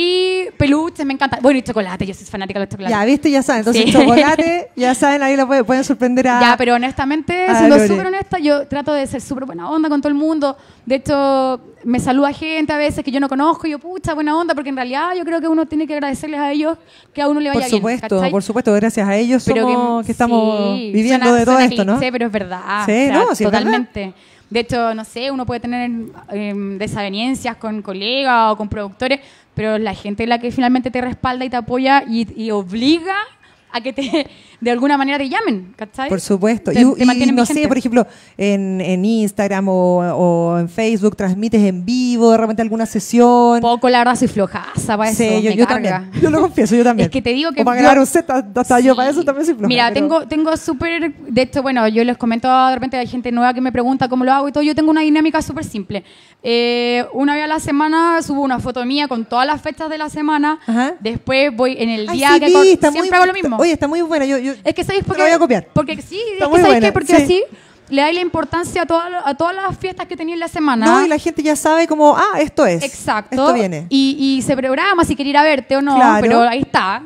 Y peluches, me encanta. Bueno, y chocolate, yo soy fanática de los chocolates. Ya, viste, ya saben. Entonces, Sí. chocolate, ya saben, ahí lo pueden, pueden sorprender a... Ya, pero honestamente, a siendo Lore. súper honesta, yo trato de ser súper buena onda con todo el mundo. De hecho, me saluda gente a veces que yo no conozco y yo, pucha, buena onda, porque en realidad yo creo que uno tiene que agradecerles a ellos que a uno le vaya Por bien. supuesto, ¿cachai? por supuesto, gracias a ellos Pero somos que, estamos sí, viviendo suena- de todo suena esto, ¿no? cliché, pero es verdad. Sí, o sea, no, sí, es totalmente. De hecho, no sé, uno puede tener eh, desavenencias con colegas o con productores, pero la gente es la que finalmente te respalda y te apoya y, y obliga a que te, de alguna manera te llamen, ¿cachai? Por supuesto. Te- y te y mantienen no vigente. sé, por ejemplo, en, en Instagram o, o en Facebook transmites en vivo, de repente alguna sesión. Poco, la verdad, soy flojaza para eso. Sí, yo, me yo carga. también. Yo lo confieso, yo también. Es que te digo que O para yo- grabar un set, hasta hasta yo para Sí. eso también soy floja. Mira, pero- tengo, tengo súper. De hecho, bueno, yo les comento de repente hay gente nueva que me pregunta cómo lo hago y todo. Yo tengo una dinámica súper simple. Eh, una vez a la semana subo una foto mía con todas las fechas de la semana. Ajá. Después voy en el Ay, día sí, que. vi, cor- está siempre muy- hago lo mismo. Oye, está muy buena. Yo, yo, Es que sabéis por te la qué. voy a copiar. Porque sí, Está es muy que sabéis buena, qué, porque sí. así le da la importancia a, toda- a todas las fiestas que tenía en la semana. No, y la gente ya sabe como, ah, esto es. Exacto. Esto viene. Y, y se programa si quiere ir a verte o no, Claro. pero ahí está.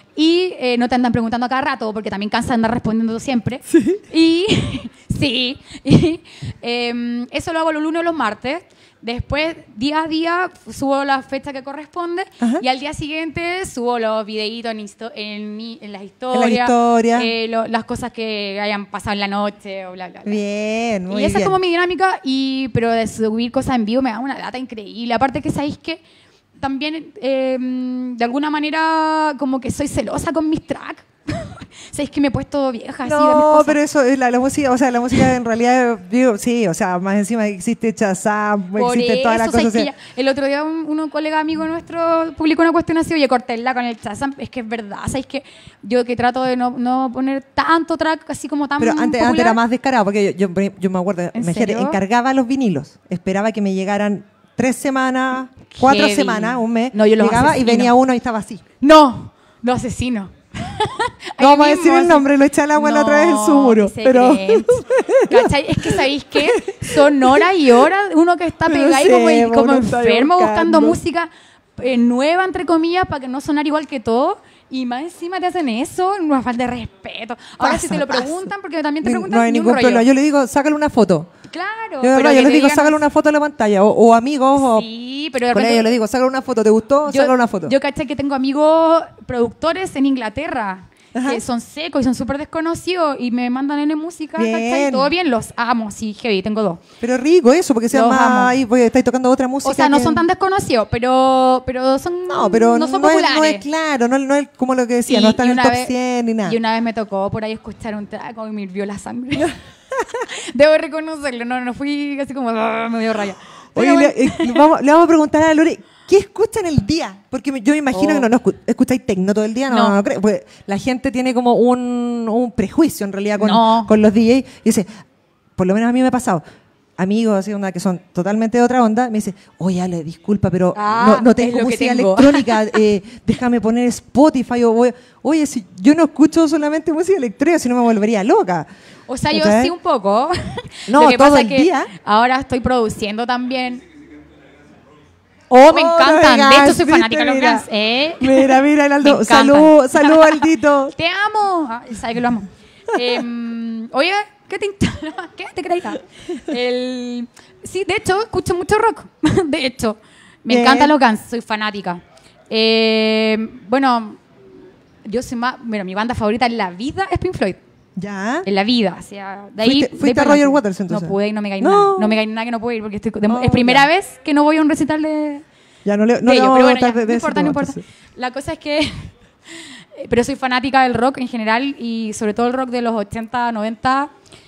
Y eh, no te andan preguntando a cada rato, porque también cansa de andar respondiendo siempre. Sí. Y sí. Y, em, eso lo hago los lunes o los martes. Después, día a día, subo la fecha que corresponde. Ajá. Y al día siguiente subo los videitos en, histo- en, mi- en las historias. historias. eh, lo- las cosas que hayan pasado en la noche o bla, bla, bla. Bien, muy Y esa bien. es como mi dinámica, y, pero de subir cosas en vivo me da una lata increíble. Aparte que sabéis que también eh, de alguna manera como que soy celosa con mis tracks. Sabéis que me he puesto vieja así de mis No, cosas. pero eso, es la, la música, o sea, la música en realidad, digo, sí, o sea, más encima existe Chazam, Por existe todas las eso, cosas. ¿sabes o que sea, ya- el otro día un, un colega amigo nuestro publicó una cuestión así, oye, cortéla con el Shazam. Es que es verdad, ¿sabes que yo que trato de no, no poner tanto track así como tan pero antes, antes popular? era más descarado, porque yo, yo, yo me acuerdo, ¿En me serio? encargaba los vinilos, esperaba que me llegaran tres semanas, cuatro Heavy. semaas, un mes, No, yo los llegaba y asesino. venía uno y estaba así. No, lo asesino. No Ahí vamos a mismo, decir el así. nombre, lo eché al agua la otra vez en su muro. qué Pero secreto. ¿Cachai? Es que sabéis que son horas y horas uno que está Pero pegado sí, como, y- uno como está enfermo buscando buscando. música eh, nueva, entre comillas, para que no sonar igual que todo. Y más encima te hacen eso, una falta de respeto. Ahora, Pasa, si te lo pasa. preguntan, porque también te Ni- preguntan, no hay ni un ningún rollo. problema. Yo le digo, sácale una foto. Claro. Yo, de verdad, pero yo que les te digo, digan sácale así- una foto a la pantalla. O, o amigos, o Sí, pero de con repente- ellos les digo, sácale una foto. ¿Te gustó? Yo, Sácale una foto. yo caché que tengo amigos productores en Inglaterra Ajá. que son secos y son súper desconocidos y me mandan N música, Bien. ¿cachai? Todo bien, los amo, sí, heavy, tengo dos. Pero rico eso, porque sean Los más amo. ahí, porque estáis tocando otra música. O sea, no que- son tan desconocidos, pero, pero son No, pero no son no, es, populares. no es claro, no, no es como lo que decía, Y- no están y en el una top vez- cien ni nada. Y una vez me tocó por ahí escuchar un trago y me hirvió la sangre. Debo reconocerlo, no, no fui así como, "Ah", me dio raya. Oye, Pero le, bueno. eh, le vamos, le vamos a preguntar a Lore, ¿qué escuchan el día? Porque me- yo me imagino Oh. que no, no escu- escucháis tecno todo el día, no, No. no creo. Pues la gente tiene como un, un prejuicio en realidad con, No. con los D Js. Y dice, por lo menos a mí me ha pasado. Amigos así onda que son totalmente de otra onda, me dice, oye Ale, disculpa, pero Ah, no, no es tengo lo que música tengo. electrónica, eh, déjame poner Spotify. O voy- oye, si yo no escucho solamente música electrónica, si no me volvería loca. O sea, yo ¿Cachai? sí un poco. No, Lo que todo pasa el es que día. ahora estoy produciendo también. Oh, me Oh, encantan. no, De hecho, soy ¿viste? fanática de los Mira. Guns. ¿Eh? Mira, mira, el Me Aldo. encantan. Salud, salud, Aldito. Te amo. Ah, él sabe que lo amo. Em, oye, ¿qué te instala? ¿Qué te crees? El... Sí, de hecho, escucho mucho rock. De hecho, me Bien. encantan los Guns. Soy fanática. Eh, bueno, yo soy más... Bueno, mi banda favorita en la vida es Pink Floyd. Ya. En la vida, o sea, de ahí... ¿Fuiste- de fuiste a para Roger adelante. Waters, entonces? No pude y no me caí No. nada. No me caí nada que no puedo ir porque estoy... de- Oh, es primera ya. vez que no voy a un recital de... Ya no le, no de le ellos, vamos pero a bueno, ya, contar de, de no ese importa, tema, no importa. entonces. La cosa es que... Pero soy fanática del rock en general y sobre todo el rock de los ochenta, noventa.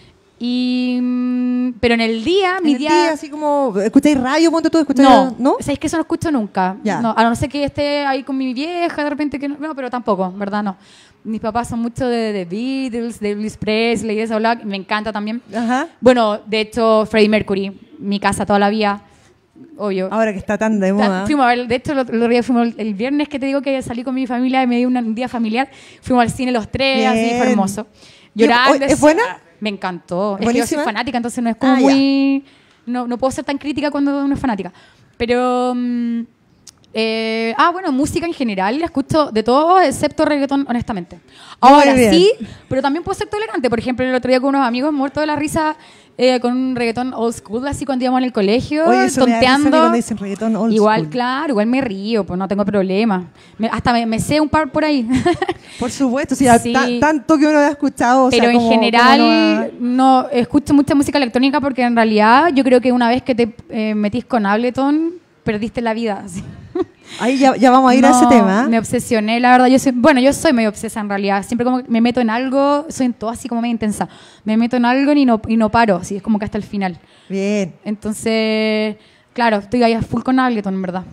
Y... mm, Pero en el día, En mi el día... día, así como, ¿escucháis radio? ¿Ponte tú? ¿Escucháis? No, ¿No? o sea, es que eso no escucho nunca. Ya. No, a no ser que esté ahí con mi vieja de repente, que no, no, pero tampoco, ¿verdad? No. Mis papás son mucho de, de Beatles, de Elvis Presley, de esa Black, me encanta también. Ajá. Bueno, de hecho, Freddie Mercury, mi casa toda la vida, obvio. Ahora que está tan de O sea, moda. fuimos a ver, de hecho, el otro día fuimos el, el viernes que te digo que salí con mi familia y me di una- un día familiar, fuimos al cine los tres, así, fue Bien. hermoso. ¿Y Llorando. es- es decía- buena? Me encantó. Es que yo ¿Buenísima? soy fanática, entonces no es como Ah, ya. muy... No, no puedo ser tan crítica cuando uno es fanática. Pero... mm, eh, ah, bueno, música en general, escucho de todo excepto reggaetón, honestamente. Ahora Muy bien. sí, pero también puedo ser tolerante. Por ejemplo, el otro día con unos amigos muertos de la risa eh, con un reggaetón old school, así cuando íbamos en el colegio, Oye, eso me da risa a mí tonteando. cuando dicen reggaetón old Igual, school. claro, igual me río, pues no tengo problema. Me- hasta me, me sé un par por ahí. Por supuesto, sí, a Sí. ta- tanto que uno ha escuchado. o sea, Pero en como- general como no va- no escucho mucha música electrónica porque en realidad yo creo que una vez que te eh, metís con Ableton, perdiste la vida. así. Ahí ya, ya vamos a ir a ese No, tema. Me obsesioné, la verdad. Yo soy, bueno, yo soy medio obsesa en realidad. Siempre como que me meto en algo, soy en todo así como medio intensa. Me meto en algo y no, y no paro, así es como que hasta el final. Bien. Entonces, claro, estoy ahí a full con Ableton, en verdad.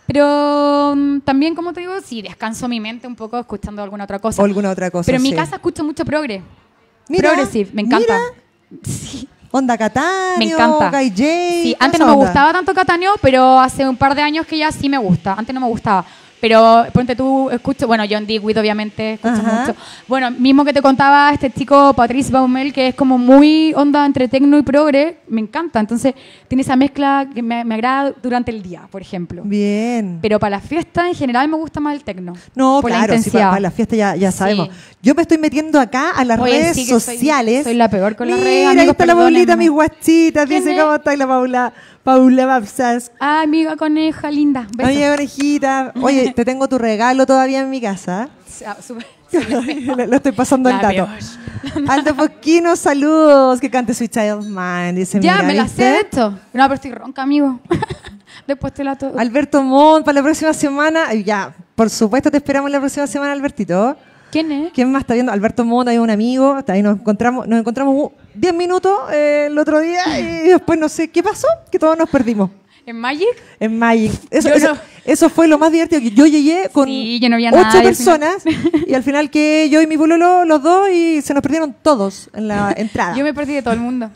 Pero mm, también, como te digo, sí, descanso mi mente un poco escuchando alguna otra cosa. O alguna otra cosa. Pero en mi sí. casa escucho mucho progre. Mira, Progressive, me encanta. mira. Sí, Onda Catania, me encanta. Guy J. Sí, toda antes esa no me onda. gustaba tanto Catania, pero hace un par de años que ya sí me gusta. Antes no me gustaba. Pero ponte tú, escucho, bueno, John Digweed obviamente, escucho Ajá. mucho. Bueno, mismo que te contaba este chico Patrice Baumel, que es como muy onda entre tecno y progre, me encanta. Entonces tiene esa mezcla que me, me agrada durante el día, por ejemplo. Bien. Pero para las fiestas en general me gusta más el tecno. No, por la claro, sí, intensidad. para, para la fiesta ya, ya Sí. sabemos. Yo me estoy metiendo acá a las Oye, redes sí que soy- sociales. soy la peor con las Mira, redes, ahí amigos, está la Paulita, perdónenme. mis guachitas. ¿Quién Dice, es? ¿cómo está la Paula? Paula Babsas. Ah, amiga coneja, linda. Besos. Oye, orejita. Oye, te tengo tu regalo todavía en mi casa. Ah, súper- Le- Lo estoy pasando el La dato. peor. Aldo Posquino, saludos. Que cante Sweet Child of Mine. Dice, Ya, mira, me la ¿viste? sé de esto. No, pero estoy ronca, amigo. Después te la to... Alberto Montt, para la próxima semana. Y ya, por supuesto, te esperamos la próxima semana, Albertito. ¿Quién es? ¿Quién más está viendo? Alberto Montt, hay un amigo. Hasta ahí nos encontramos, nos encontramos diez minutos eh, el otro día y después no sé qué pasó, que todos nos perdimos ¿En Magic? en Magic. Eso, Yo eso, no. eso fue lo más divertido, que yo llegué con Sí, yo no vi a ocho nadie al personas y al final que yo y mi pololo, los dos, y se nos perdieron todos en la entrada. Yo me perdí de todo el mundo.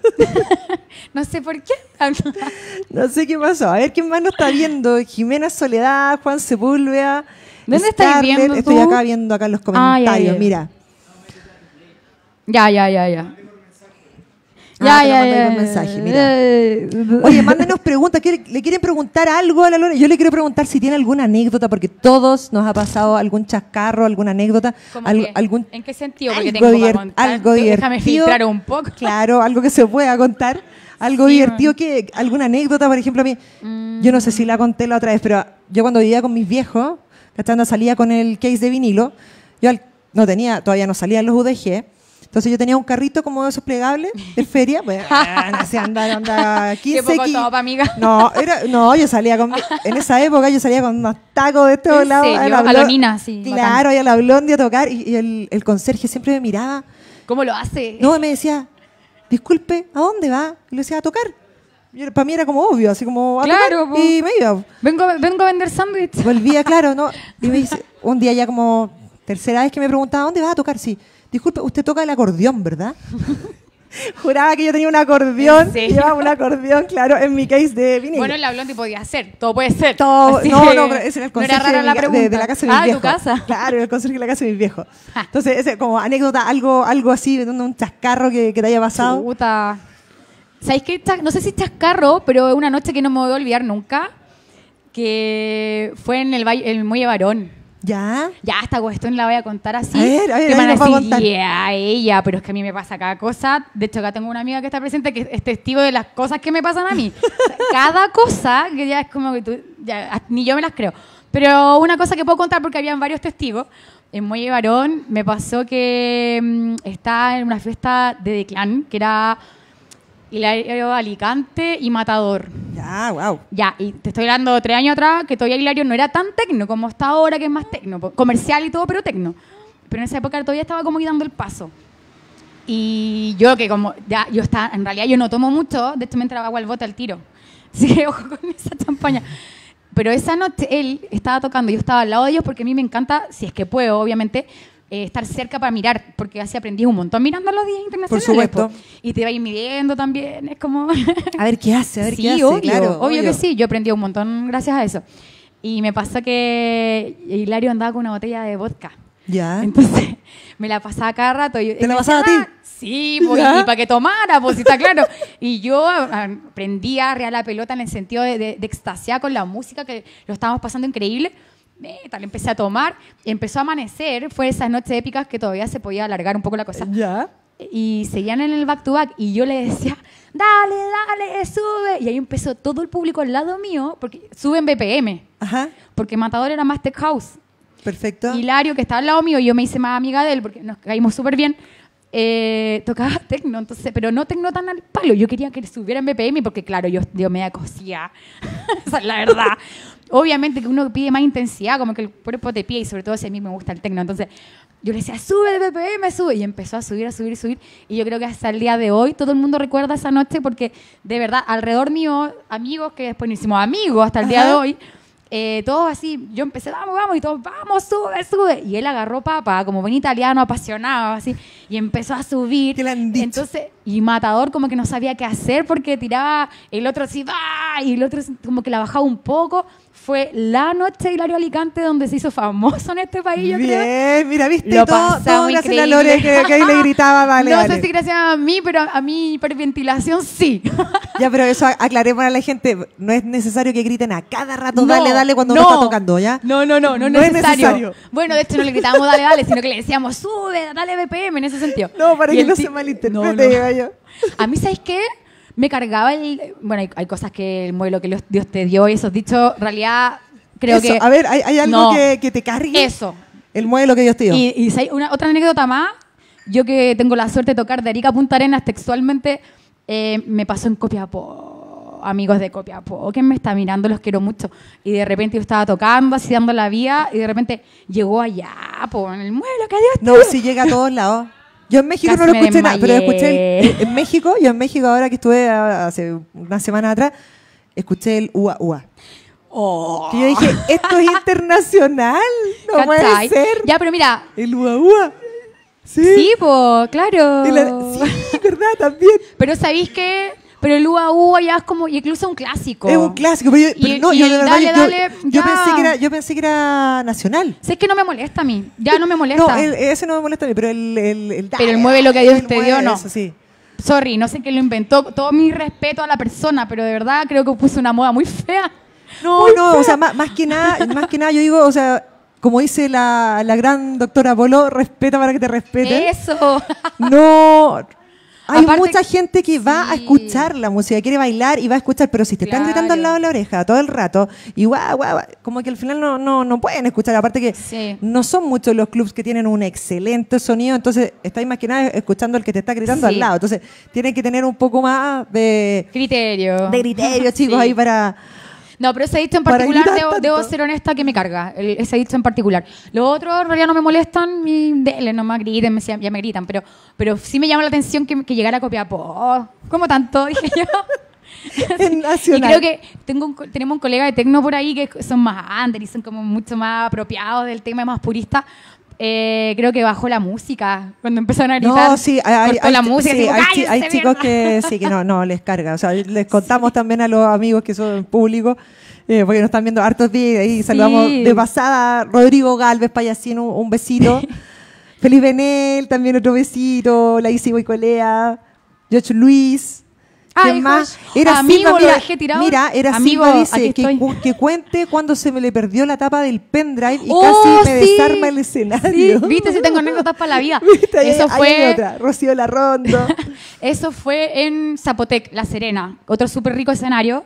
No sé por qué. No sé qué pasó. A ver quién más nos está viendo. Jimena Soledad, Juan Sepúlveda. ¿Dónde estáis Scarlett. viendo Estoy tú? acá viendo acá en los Ah, comentarios. ya, ya. Mira. Ya, ya, ya, ya. Ah, Ya, te lo ya, mandé ya. con mensaje, mira. Oye, mándenos preguntas. ¿Quiere- ¿Le quieren preguntar algo a la Lore? Yo le quiero preguntar si tiene alguna anécdota, porque todos nos ha pasado algún chascarro, alguna anécdota. ¿Cómo al- qué? algo, ¿En qué sentido? Porque algo, tengo divert- para contar. algo Déjame divertido. filtrar un poco. Claro, algo que se pueda contar. Algo Sí, divertido, que alguna anécdota, por ejemplo, a mí. Mm. Yo no sé si la conté la otra vez, pero yo cuando vivía con mis viejos, cuando salía con el case de vinilo, yo al- no tenía, todavía no salían los U D G. Entonces yo tenía un carrito como de esos plegables de feria, bueno, así andar, andar quince Qué poco ki- top, amiga. No, era, no, yo salía con, en esa época yo salía con unos tacos de todos ¿En lados. serio? la A lo Blon- Nina, sí, Claro, bacán. y a la Blondie a tocar, y, y el, el conserje siempre me miraba, ¿Cómo lo hace? no, me decía, disculpe, ¿a dónde va? Y le decía, a tocar. Para mí era como obvio, así como a Claro, tomar, po. y me iba. Vengo, vengo a vender sándwich. Volvía, claro, ¿no? Y me dice, un día ya como tercera vez que me preguntaba, ¿dónde vas a tocar? Sí, disculpe, usted toca el acordeón, ¿verdad? Juraba que yo tenía un acordeón, Sí. llevaba un acordeón, claro, en mi case de vinilo. Bueno, el Blondie podía ser, todo puede ser. Todo, Así no, que no, pero ese era el no conserje era rara de, la mi ca- pregunta. de, de la casa de mis Ah, viejos. ¿tu casa? Claro, el conserje de la casa de mis viejos. Ja. Entonces, ese, como anécdota, algo, algo así, un, un chascarro que, que te haya pasado. Puta. ¿Sabéis qué? Chas- No sé si chascarro, pero una noche que no me voy a olvidar nunca, que fue en el, valle- el Muelle Barón. ¿Ya? Ya, esta cuestión la voy a contar así. A ver, a ver, que a van ver, nos va a decir, contar. "Yeah, ella", pero es que a mí me pasa cada cosa. De hecho, acá tengo una amiga que está presente que es testigo de las cosas que me pasan a mí. O sea, cada cosa, que ya es como que tú, ya, ni yo me las creo. Pero una cosa que puedo contar porque habían varios testigos. En Muelle Barón me pasó que mm, estaba en una fiesta de The Clan, que era Hilario Alicante y Matador. Ya, wow. Ya, y te estoy hablando de tres años atrás, que todavía Hilario no era tan tecno como está ahora, que es más tecno, po- comercial y todo, pero tecno. Pero en esa época todavía estaba como dando el paso. Y yo que como, ya, yo estaba, en realidad yo no tomo mucho, de hecho me entraba agua al bote al tiro. Así que ojo con esa champaña. Pero esa noche él estaba tocando, yo estaba al lado de ellos porque a mí me encanta, si es que puedo, obviamente, eh, estar cerca para mirar, porque así aprendí un montón mirando los días internacionales. supuesto. po. Y te va a ir midiendo también, es como... A ver qué hace, a ver sí, qué hace. obvio, claro, obvio que sí. Yo aprendí un montón gracias a eso. Y me pasó que Hilario andaba con una botella de vodka. Ya. Entonces me la pasaba cada rato. Y yo- ¿Te y la me pasaba decía, a ti? "Ah, sí, pues, ¿Ya? y para que tomara, pues, si está claro". Y yo ah, prendía real la pelota en el sentido de, de, de extasiar con la música, que lo estábamos pasando increíble. Neta, le empecé a tomar, empezó a amanecer, fue esas noches épicas que todavía se podía alargar un poco la cosa. Ya. Y seguían en el back to back y yo le decía, dale, dale, sube. Y ahí empezó todo el público al lado mío, porque sube en B P M, Ajá. porque Matador era más tech house. Perfecto. Hilario, que estaba al lado mío, y yo me hice más amiga de él porque nos caímos súper bien, eh, tocaba tecno, entonces, pero no tecno tan al palo. Yo quería que subiera en B P M porque, claro, yo, yo me cosía. Esa es la verdad. Obviamente que uno pide más intensidad, como que el cuerpo te pide, y sobre todo si a mí me gusta el tecno. Entonces, yo le decía, sube de B P M, sube. Y empezó a subir, a subir, a subir. Y yo creo que hasta el día de hoy todo el mundo recuerda esa noche porque, de verdad, alrededor mío, amigos que después nos hicimos amigos hasta el día Ajá. de hoy, eh, todos así, yo empecé, vamos, vamos, y todos, vamos, sube, sube. Y él agarró papa, como buen italiano, apasionado, así, y empezó a subir. ¿Qué le han dicho? Entonces, y Matador como que no sabía qué hacer porque tiraba, el otro así, va, y el otro como que la bajaba un poco. Fue la noche de Hilario Alicante donde se hizo famoso en este país, yo creo. Bien, mira, viste Lo todo, pasamos todo gracias a increíble. Lore que, que ahí le gritaba, dale, no dale. sé si gracias a mí, pero a mi hiperventilación sí. Ya, pero eso a- aclaremos a la gente, no es necesario que griten a cada rato, No, dale, dale, cuando no. uno está tocando, ¿ya? No, no, no, no, es No es necesario. necesario. Bueno, de hecho no le gritábamos dale, dale, sino que le decíamos sube, dale B P M en ese sentido. No, para Y que el no ti- se malinterprete, No, no. digo yo. A mí, ¿sabes qué? Me cargaba el... Bueno, hay, hay cosas que el modelo que Dios- Dios te dio y esos dichos, en realidad, creo Eso, que... a ver, ¿hay, hay algo No. que, que te cargue? Eso. El modelo que Dios te dio. Y, y si hay una, otra anécdota más, yo que tengo la suerte de tocar de Arica a Punta Arenas textualmente, eh, me pasó en Copiapó, amigos de Copiapó, ¿quién me está mirando? Los quiero mucho. Y de repente yo estaba tocando, así dando la vía, y de repente llegó allá, po, en el muelo, que Dios te No, dio. si llega a todos lados. Yo en México Casi no lo me escuché nada, pero escuché desmayé. el- en México, yo en México ahora que estuve a- hace una semana atrás, escuché el Ua Ua. Oh. Que yo dije, esto es internacional, no puede ¿Cachai? ser. Ya, pero mira, El Ua Ua. Sí. sí, po, claro. Y la- sí, verdad, también. Pero ¿sabéis qué? Pero el U A U ya es como, incluso un clásico. Es un clásico, pero, yo, Y pero el- no, y yo el de verdad, dale, yo- dale, yo, ya. pensé que era, yo pensé que era nacional. Sé que no me molesta a mí, ya no me molesta. No, el- ese no me molesta a mí, pero el, el, el Pero el mueve lo que Dios te dio, no. Eso, sí. Sorry, no sé quién lo inventó. Todo mi respeto a la persona, pero de verdad creo que puso una moda muy fea. No, Muy no, fea. o sea, más, más que nada, más que nada yo digo, o sea, como dice la, la gran doctora Polo, respeta para que te respeten. Eso. No, hay Aparte- mucha gente que va a Sí. escuchar la música, quiere bailar y va a escuchar, pero si te están Claro. gritando al lado de la oreja todo el rato, y guau, guau, guau, como que al final no, no, no pueden escuchar. Aparte que Sí. no son muchos los clubs que tienen un excelente sonido, entonces estáis más que nada escuchando al que te está gritando Sí. al lado. Entonces tienen que tener un poco más de, Criterio. de criterio, chicos, Sí. ahí para... No, pero ese dicho en Para particular gritar debo, tanto. debo ser honesta que me carga. el- ese dicho en particular. Los otros en realidad no me molestan y dele, no me griten, me- ya me gritan. Pero, pero sí me llama la atención que, que llegara a Copiapó. ¿Cómo tanto? Dije yo. Es Y nacional. creo que tengo un co- tenemos un colega de tecno por ahí que son más under y son como mucho más apropiados del tema, más puristas. Eh, creo que bajó la música cuando empezaron a gritar. No, sí, hay, cortó hay- la música. sí, tipo, hay, chi- hay "Cállense, chicos mierda". que sí, que no, no les carga. O sea, les contamos también a los amigos que son públicos, eh, porque nos están viendo hartos días y saludamos Sí. de pasada. Rodrigo Galvez, payasín, un, un besito. Feliz Benel, también otro besito. La Isi Boicolea. George Luis. Ay, ¿Quién más? Jorge. Amigo, Silva, lo mira, dejé tirado. mira, era Amigo, Silva, aquí dice que, estoy. cu- que cuente cuando se me le perdió la tapa del pendrive y Oh, casi me sí. desarma el escenario. Sí, viste, si tengo anécdotas para la vida. ¿Viste? Ahí- Eso ahí hay fue, otra. Rocío Larrondo. eso fue en Zapotec, La Serena, otro súper rico escenario.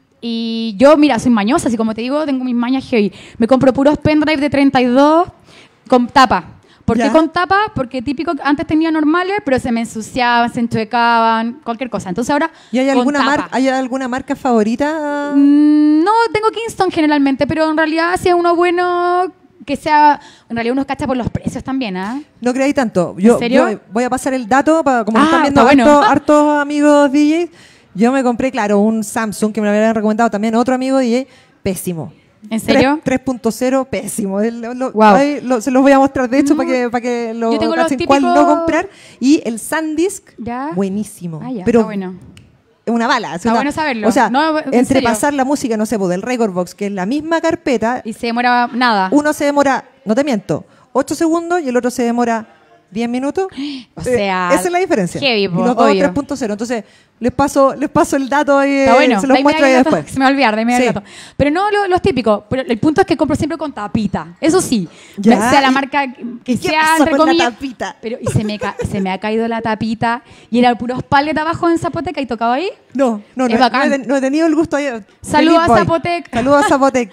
Y yo, mira, soy mañosa, así como te digo, tengo mis mañas heavy. Me compro puros pendrive de treinta y dos con tapa. ¿Por Ya. qué con tapa? Porque típico, antes tenía normales, pero se me ensuciaban, se enchuecaban, cualquier cosa. Entonces ahora ¿Y hay con alguna, tapa. mar- ¿hay alguna marca favorita? Mm, No, tengo Kingston generalmente, pero en realidad si es uno bueno, que sea, en realidad uno cacha por los precios también, ¿ah? No creáis tanto. Yo, serio? yo voy a pasar el dato, para, como Ah, están viendo está bueno. hartos, hartos amigos D Js. Yo me compré, claro, un Samsung que me lo habían recomendado también otro amigo D J. Pésimo. ¿En serio? tres punto cero, pésimo. El- lo- Wow. ahí lo- se los voy a mostrar, de hecho, Mm. para que, para que lo Yo tengo los cachen cuál no típicos- comprar. Y el SanDisk, Ya. buenísimo. Ah, ya, pero está bueno. es una bala. es Está una- bueno saberlo. O sea, No, en entre serio. pasar la música, no sé, pues, del Record Box, que es la misma carpeta, Y se demora nada. uno se demora, no te miento, ocho segundos y el otro se demora diez minutos. O sea, Eh, esa es la diferencia. heavy, Y po, los dos obvio. tres punto cero. Entonces, les paso, les paso el dato ahí, Está eh, bueno. se los Dame muestro ahí ahí el dato, después. Se me va a olvidar, dame el Sí. dato. Pero no lo- los típicos. Pero el punto es que compro siempre con tapita. Eso sí. Ya, Sea la y- marca que ¿y qué sea, pasó entre con la comillas. tapita? Pero, y se me, ca- se me ha caído la tapita. Y era puros palets abajo en Zapoteca y tocaba ahí. No, no, Es no, bacán. no, he, no he tenido el gusto ahí. Saludos Feliz a boy. Zapotec. Saludos a Zapotec.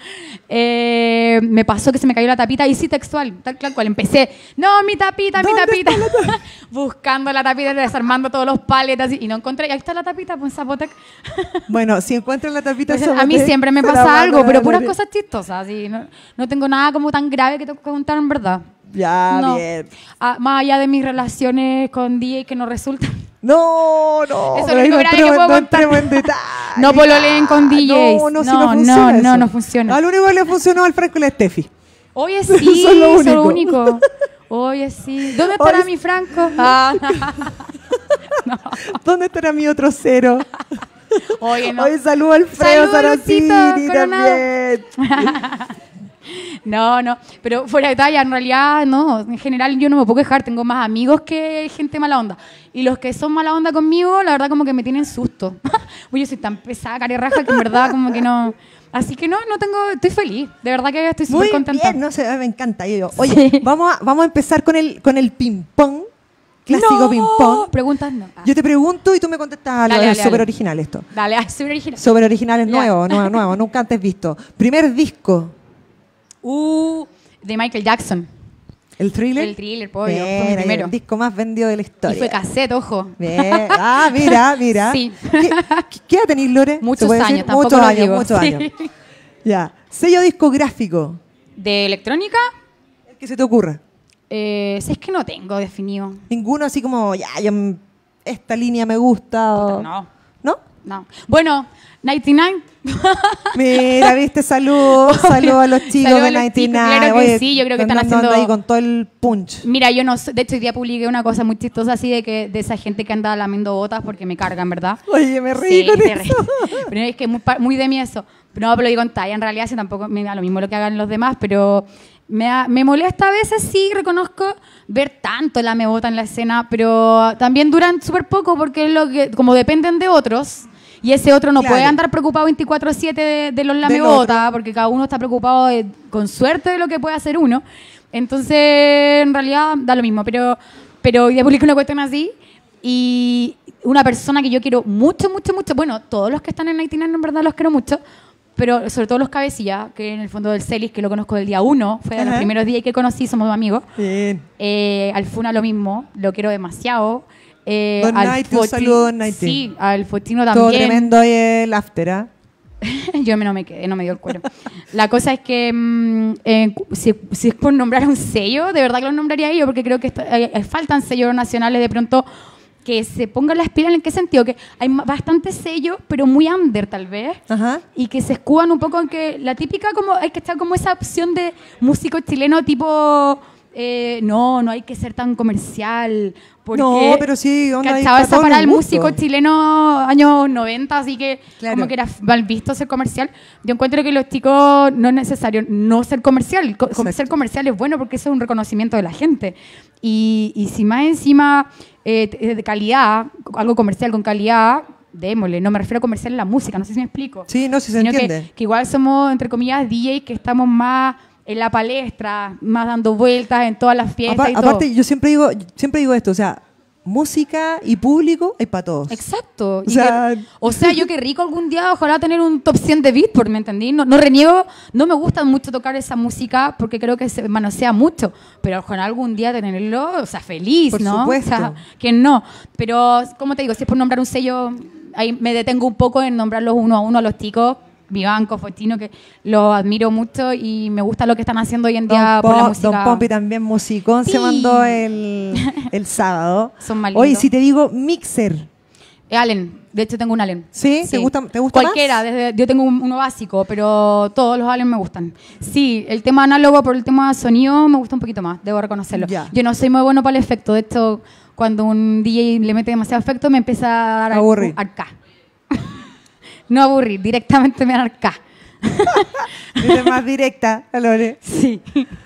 Eh, me pasó que se me cayó la tapita y sí textual, tal, tal cual. Empecé, no, mi tapita, mi ¿Dónde tapita. Buscando la tapita, desarmando todos los paletas y no encontré. Y ahí está la tapita, pues Zapotec. Bueno, si encuentran la tapita Pues, Zapotec, a mí siempre me se la pasa mando algo, a pero la puras Lore. cosas chistosas. Así, no, no tengo nada como tan grave que tengo que contar en verdad. Ya, No. bien. Ah, más allá de mis relaciones con D J que no resultan. No, no. Eso es pero lo ahí único no grave que entremos- puedo no contar. entremos en detalle. No pololeen con D Js. No, no, si No, no funciona no, eso. no, no funciona. Al único que le funcionó al Franco y la Steffi. Oye, Eso sí, es lo eso es lo único. único. Oye, sí. ¿Dónde estará Oye, mi Franco? Ah, ¿Dónde estará mi otro cero? oye, no. Hoy saludo al Alfredo Saludos, Lucito Saracini Coronado. también. No, no, pero fuera de talla, en realidad no, en general yo no me puedo quejar, tengo más amigos que gente mala onda. Y los que son mala onda conmigo, la verdad como que me tienen susto. Oye, yo soy tan pesada, carerraja, que en verdad como que no... Así que no, no tengo, estoy feliz, de verdad que estoy Muy súper contenta. bien, no sé, me encanta. Yo, oye, Sí. vamos, a, vamos a empezar con el, con el ping-pong, clásico No, ping-pong. Preguntas no. Ah, Yo te pregunto y tú me contestas algo. Dale, Es dale, súper dale. original esto. Dale, ay, súper original. Súper original, es Ya. nuevo, nuevo, nuevo, nunca antes visto. Primer disco, Uh, de Michael Jackson. el Thriller. El Thriller, po, obvio, fue mi Bien, ahí, primero. el disco más vendido de la historia. Y fue cassette, ojo. Bien. Ah, mira, mira. Sí. ¿Qué, qué edad tenéis, Lore? ¿Se Muchos puede años, decir? tampoco Muchos lo años, digo. muchos Sí. años. Ya. Sello discográfico, ¿De electrónica? el que se te ocurra. Eh, si es que no tengo definido. Ninguno así como, ya, yo, mm, esta línea me gusta. O... No, ¿No? no. Bueno, noventa y nueve. Mira, viste, salud, salud a los chicos Salud a de los noventa y chicos, nueve. claro que Oye, sí, yo creo que están andando haciendo- ahí con todo el punch. Mira, yo no sé, de hecho hoy día publiqué una cosa muy chistosa así de que de esa gente que anda lamiendo botas porque me cargan, ¿verdad? Oye, me reí Sí, con te eso. reí. Pero es que es muy, pa- muy de mí eso. Pero no, pero lo digo en talla, en realidad sí tampoco me da lo mismo lo que hagan los demás, pero me, da- me molesta a veces, sí, reconozco, ver tanto la bota en la escena, pero también duran súper poco porque es lo que, como dependen de otros, y ese otro no Claro. puede andar preocupado veinticuatro siete de, de los Del lamebotas, porque cada uno está preocupado de- con suerte de lo que puede hacer uno. Entonces, en realidad da lo mismo, pero, pero hoy día publiqué una cuestión así y una persona que yo quiero mucho, mucho, mucho, bueno, todos los que están en noventa y nueve en verdad los quiero mucho, pero sobre todo los cabecillas, que en el fondo del Celis, que lo conozco del día uno, fue de los Ajá. primeros días que conocí, somos amigos. Bien. Eh, al Funa lo mismo, lo quiero demasiado. Eh, Don al Nighty, un Foti- saludo, Don Nighty. Sí, al Fotino Todo también. tremendo ahí el after, ¿ah? Yo me- no me quedé, no me dio el cuero. La cosa es que mm, eh, si, si es por nombrar un sello, de verdad que lo nombraría yo, porque creo que esto- eh, eh, faltan sellos nacionales de pronto que se pongan las pilas en qué sentido, que hay ma- bastantes sellos, pero muy under tal vez, Ajá. y que se escudan un poco en que la típica, como hay que estar como esa opción de músico chileno tipo, eh, no, no hay que ser tan comercial, porque, No, pero sí, onda, hay ¿cachaba pa' esa todos para los el músico gustos. chileno años noventa, así que Claro. como que era mal visto ser comercial? Yo encuentro que los chicos no es necesario no ser comercial, Co- Exacto. ser comercial es bueno porque eso es un reconocimiento de la gente, y, y si más encima eh, t- de calidad, algo comercial con calidad, démosle. No me refiero a comercial en la música, no sé si me explico. Sí, no, sí se Sino entiende. Que, que igual somos, entre comillas, D J que estamos más en la palestra, más dando vueltas en todas las fiestas Apa- y todo. aparte, yo siempre digo, siempre digo esto, o sea, música y público hay para todos. Exacto. O Y sea- que- o sea, yo que rico algún día, ojalá tener un top cien de Beatport, ¿me entendí? No, no reniego, no me gusta mucho tocar esa música porque creo que se manosea mucho, pero ojalá algún día tenerlo, o sea, feliz, Por ¿no? supuesto. O sea, ¿quién no? Pero, como te digo, si es por nombrar un sello, ahí me detengo un poco en nombrarlos uno a uno a los chicos, Vivanco, Fotino, que los admiro mucho y me gusta lo que están haciendo hoy en día Don, por la Po- música. Don Pompi también musicón Sí. se mandó el, el sábado. Son más Oye, lindos. si te digo mixer, Eh, Allen, de hecho tengo un Allen. ¿Sí? ¿Te gusta- te gusta Cualquiera, más? desde, yo tengo un- uno básico, pero todos los Allen me gustan. Sí, el tema análogo por el tema sonido me gusta un poquito más, debo reconocerlo. Ya. Yo no soy muy bueno para el efecto, de hecho, cuando un D J le mete demasiado efecto me empieza a dar Aburrir. arca. No aburrir, directamente me dan arca. es más directa, Lore. Sí.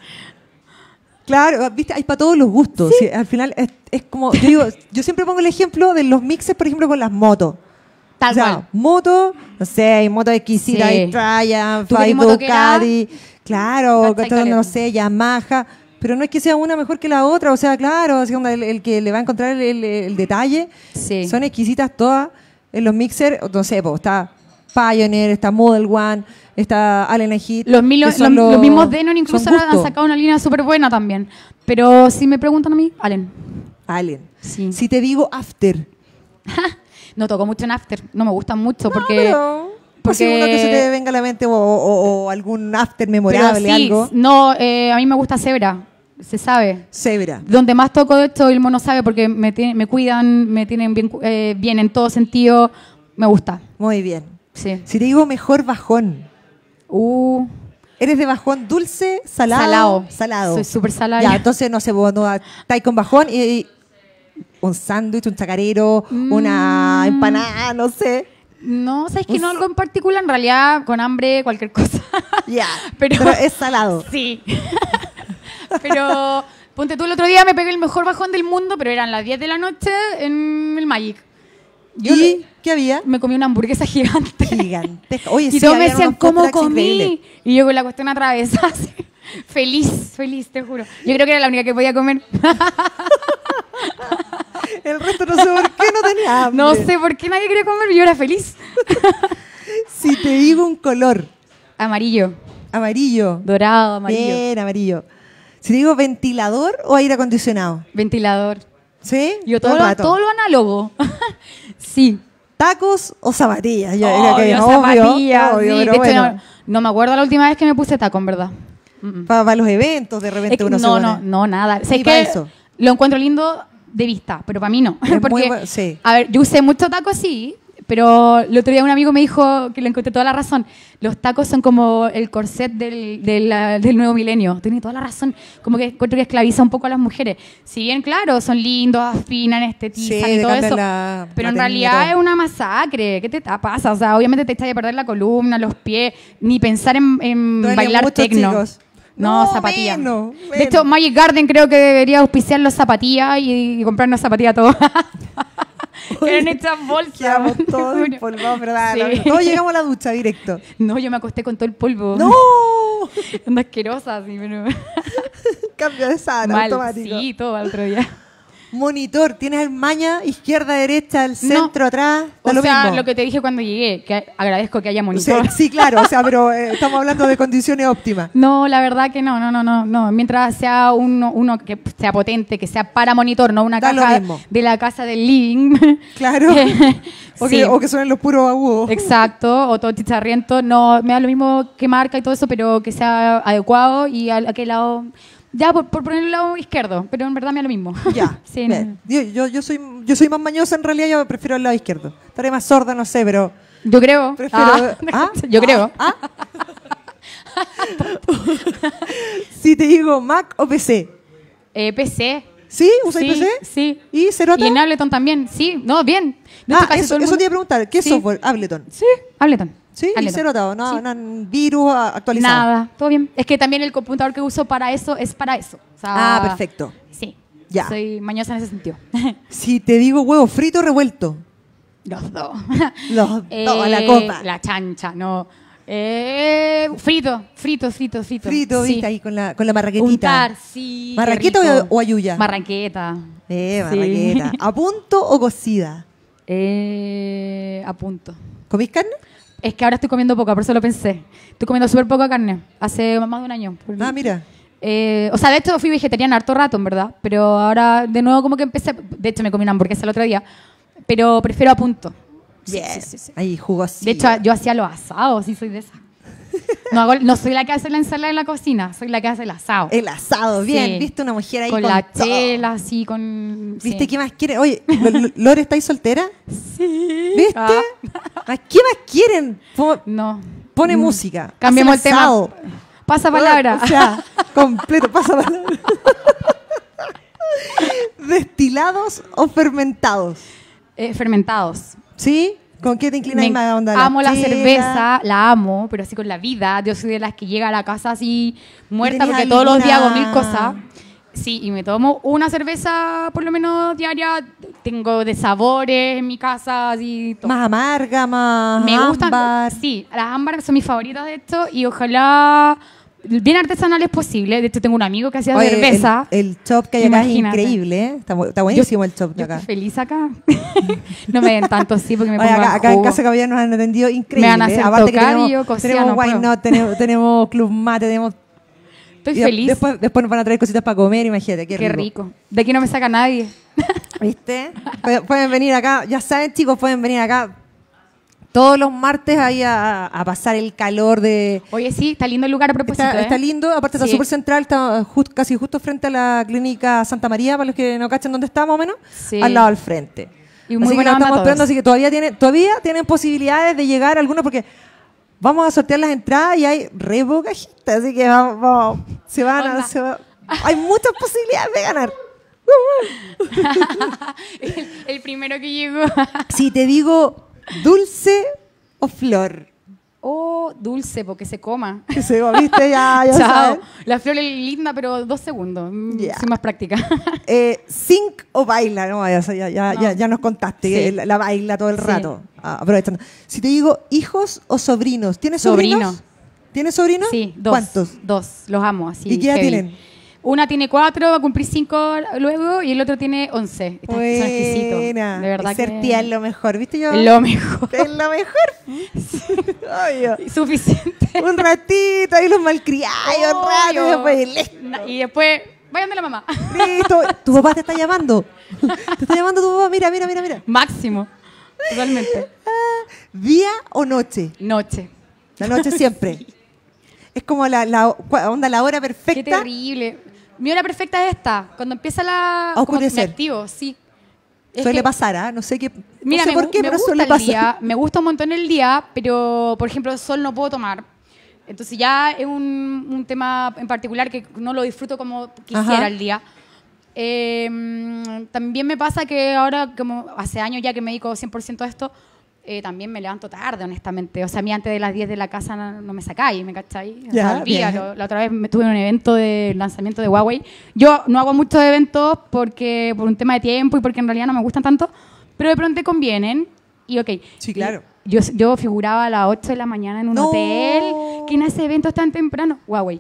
Claro, viste, hay para todos los gustos. Sí, al final es, es como, yo digo, yo siempre pongo el ejemplo de los mixes, por ejemplo, con las motos. Tal o sea, cual. moto, no sé, hay moto exquisita, Sí. hay Triumph, ¿Tú hay querés motoquera? Ducati, claro, ¿Cachai, que todo, no caleta? sé, Yamaha, pero no es que sea una mejor que la otra, o sea, claro, así onda, el, el que le va a encontrar el, el- el detalle, Sí. son exquisitas todas en los mixers, no sé, pues, está Pioneer, está Model One, está Allen and Heath. Los, milo- que son los- los mismos Denon incluso son ahora han gustos. sacado una línea súper buena también. Pero si me preguntan a mí, Allen. Allen. Sí. Si te digo After, No toco mucho en After, no me gustan mucho porque... pero, por si porque- uno que se te venga a la mente o, o- o algún After memorable, pero sí, algo, no, eh, a mí me gusta Zebra, se sabe. Zebra. Donde más toco de esto, el mono sabe porque me, tiene- me cuidan, me tienen bien, cu- eh, bien en todo sentido, me gusta. Muy bien. Sí. Si te digo mejor bajón, Uh, ¿eres de bajón dulce, salado? Salado. Salado. Soy súper salada. Ya, entonces, no sé, vos no, estáis con bajón y, y un sándwich, un chacarero, una Mm. empanada, no sé. no, ¿sabes que no algo en particular? En realidad, con hambre, cualquier cosa. Ya, Pero- pero, es salado. Sí. Pero ponte tú, el otro día me pegué el mejor bajón del mundo, pero eran las diez de la noche en el Magic. Yo ¿Y qué había? me comí una hamburguesa gigante. Gigantesca. Oye, Y sí, todos me habían decían, unos food ¿cómo trucks increíbles. comí? Y yo con la cuestión atravesada, así, feliz, feliz, te juro. Yo creo que era la única que podía comer. El resto no sé por qué no tenía hambre. No sé por qué nadie quería comer, yo era feliz. Si te digo un color, Amarillo, amarillo. dorado, amarillo. Bien, amarillo. Si te digo ventilador o aire acondicionado. Ventilador. ¿Sí? Yo todo, el lo, rato. todo lo análogo. Sí. ¿Tacos o zapatillas? Yo Obvio, diría que zapatillas, obvio, sí. pero De hecho, bueno, no, no me acuerdo la última vez que me puse taco, en verdad. Mm, mm. para los eventos de repente Es que uno se no, pone. no, no, nada. O sea, Ni es pa' que eso. lo encuentro lindo de vista, pero para mí no. Es muy Porque, bueno, sí. a ver, yo usé mucho taco, sí, pero el otro día un amigo me dijo que le encontré toda la razón. Los tacos son como el corset del, del, la- del nuevo milenio. Tiene toda la razón. Como que encuentro que esclaviza un poco a las mujeres. Si bien, claro, son lindos, afinan, estetizan Sí, y le todo cambian eso. la- pero la en técnica realidad y todo. es una masacre. ¿Qué te ta- pasa? O sea, obviamente te echas a perder la columna, los pies, ni pensar en, en Duele bailar mucho, tecno. chicos. No, No, zapatillas. menos, De menos. hecho, Magic Garden creo que debería auspiciar las zapatillas y, y comprarnos zapatillas todos. Eran hechas bolsas. Quedamos todos empolvados, ¿verdad? Sí. Todos llegamos a la ducha directo. No, yo me acosté con todo el polvo. ¡No! Anda asquerosa, así, pero... Cambio de sábana Mal, automático. sí, todo al otro día. Monitor, ¿tienes maña, izquierda, derecha, el No. centro, atrás? Da O lo sea, mismo. lo que te dije cuando llegué, que agradezco que haya Sí, monitor. sí, claro, o sea, pero eh, estamos hablando de condiciones óptimas. No, la verdad que no, no, no, no, no. Mientras sea uno, uno que sea potente, que sea para monitor, no una Da lo caja mismo. de la casa del living. Claro. O, Sí. que, o que suenen los puros agudos. Exacto, o todo chicharriento. No, me da lo mismo que marca y todo eso, pero que sea adecuado y a aquel lado. Ya, por, por poner el lado izquierdo, pero en verdad me da lo mismo. Ya. Sí, bien. no. Yo, yo, yo soy yo soy más mañosa en realidad, yo prefiero el lado izquierdo. Estaré más sorda, no sé, pero Yo creo. prefiero... Ah, ¿Ah? Yo creo. ¿Ah? Si te digo Mac o P C. Eh, P C. ¿Sí? ¿Usas Sí, P C? sí. ¿Y cero Y en Ableton también, sí. No, bien. De Ah, hecho, casi eso, todo el eso mundo- te iba a preguntar. ¿Qué Sí. software? Ableton. Sí, Ableton. ¿Sí? ¿Y Ableton. cero atado? No, Sí. no, virus ah, actualizado. Nada, todo bien. Es que también el computador que uso para eso es para eso. O sea, Ah, perfecto. Sí. Ya. Soy mañosa en ese sentido. Si te digo huevo frito o revuelto. Los dos. Los dos a la Eh, copa. La chancha, no. Eh, frito, frito, frito, frito. Frito, Sí. viste, ahí con la, con la marraquetita. Untar, sí. qué ¿Marraqueta rico. o, o ayuya? Marraqueta. Eh, Sí. marraqueta. ¿A punto o cocida? Eh, a punto. ¿Comís carne? Es que ahora estoy comiendo poca, por eso lo pensé. Estoy comiendo súper poca carne. Hace más de un año. Ah, mira. Eh, o sea, de hecho fui vegetariana harto rato, en verdad. Pero ahora de nuevo como que empecé... De hecho me comí una hamburguesa el otro día. Pero prefiero a punto. Sí, Bien. sí, sí, sí. Ahí, jugosito. De hecho, yo hacía los asados, sí soy de esa. No, hago- no soy la que hace la ensalada en la cocina, soy la que hace el asado. El asado, bien. Sí. ¿Viste una mujer ahí con, con, la todo? chela, así, con... ¿Viste sí. qué más quieren? Oye, L- L- Lore, ¿estáis soltera? Sí. ¿Viste? Ah, ¿A ¿Qué más quieren? Po- no. Pone Mm. música. Cambiemos el hace tema. asado. Pasa palabra. O sea, completo, pasa palabra. ¿Destilados o fermentados? Eh, fermentados. ¿Sí? ¿Con qué te inclinas Me más onda? amo la chela? cerveza, la amo, pero así con la vida. Yo soy de las que llega a la casa así muerta tenés porque todos los días hago mil alguna- cosas. Sí, y me tomo una cerveza por lo menos diaria. Tengo de sabores en mi casa, así. todo. Más amarga, más Me gustan. ámbar. Sí, las ámbar son mis favoritas de esto y ojalá bien artesanales posible. De hecho, tengo un amigo que hacía Oye, cerveza. El, el chop que hay acá Imagínate. es increíble, ¿eh? Está, bu- está buenísimo el chop de Yo acá. estoy feliz acá. No me den tanto sí porque me Oye, pongo acá, a acá en jugo. Casa Caballero nos han atendido increíble. Me van a hacer ¿eh? Aparte que tocar tenemos, y yo cocida tenemos no wine puedo. not, tenemos, tenemos club mate, tenemos... Estoy y feliz. Después, después nos van a traer cositas para comer, imagínate, qué, Qué rico. De aquí no me saca nadie. ¿Viste? Pueden- pueden venir acá, ya saben chicos, pueden venir acá todos los martes ahí a, a pasar el calor de... Oye, sí, está lindo el lugar a propósito. Está, ¿eh? está lindo, aparte está Sí. súper central, está just- casi justo frente a la clínica Santa María, para los que no cachan dónde está más o menos, Sí. al lado al frente. Y muy así que buena lo onda estamos todos. esperando, así que todavía tienen, todavía tienen posibilidades de llegar algunos porque vamos a sortear las entradas y hay re poca gente, así que vamos, vamos, se van a, Onda. se va- hay muchas posibilidades de ganar. el, el primero que llegó. Si te digo dulce o flor, Oh, dulce, porque se coma. que se viste ya, ya Chao. saben. La flor es linda, pero dos segundos. Mm, Ya. Soy más práctica. Eh, sync o baila, no, ya, ya, ya, No. ya, ya nos contaste, Sí. que la, la baila todo el Sí. rato, ah, aprovechando. Si te digo hijos o sobrinos, ¿tienes Sobrino. sobrinos? ¿Tienes sobrinos? Sí, dos. ¿Cuántos? Dos, los amo. Así, ¿Y qué edad heavy. tienen? Una tiene cuatro, va a cumplir cinco luego, y el otro tiene once. Está, son exquisitos. Buena. De verdad Ser que tía es lo mejor, ¿viste yo? es lo mejor. Es lo mejor. Obvio. Suficiente. Un ratito, ahí los malcriados, un rato, y Obvio. después listo. Na- Y después, vayan de la mamá. Listo. Tu papá te está llamando. Te está llamando tu papá, mira, mira, mira, mira. Máximo. Totalmente. ¿Día o noche? Noche. La noche siempre. Es como la, la cua- onda, la hora Qué perfecta. terrible. Mi hora perfecta es esta. Cuando empieza la... A como que oscurecer. me activo, sí. Es Suele que- pasar, ¿ah? No sé qué. Mira, no sé me, por gu- qué, me pero gusta suele el pasar. día, me gusta un montón el día, pero por ejemplo el sol no puedo tomar. Entonces ya es un, un tema en particular que no lo disfruto como quisiera Ajá. el día. Eh, mm, también me pasa que ahora, como hace años ya que me dedico cien por ciento a esto, eh, también me levanto tarde, honestamente. O sea, a mí antes de las diez de la casa no, no me sacáis, ¿me cacháis? O Ya, sea, olvídalo. bien. La otra vez me tuve un evento de lanzamiento de Huawei. Yo no hago muchos eventos porque por un tema de tiempo y porque en realidad no me gustan tanto, pero de pronto convienen. Y ok. Sí, claro. Yo, yo figuraba a las ocho de la mañana en un No. hotel. ¿Quién hace eventos tan temprano? Huawei.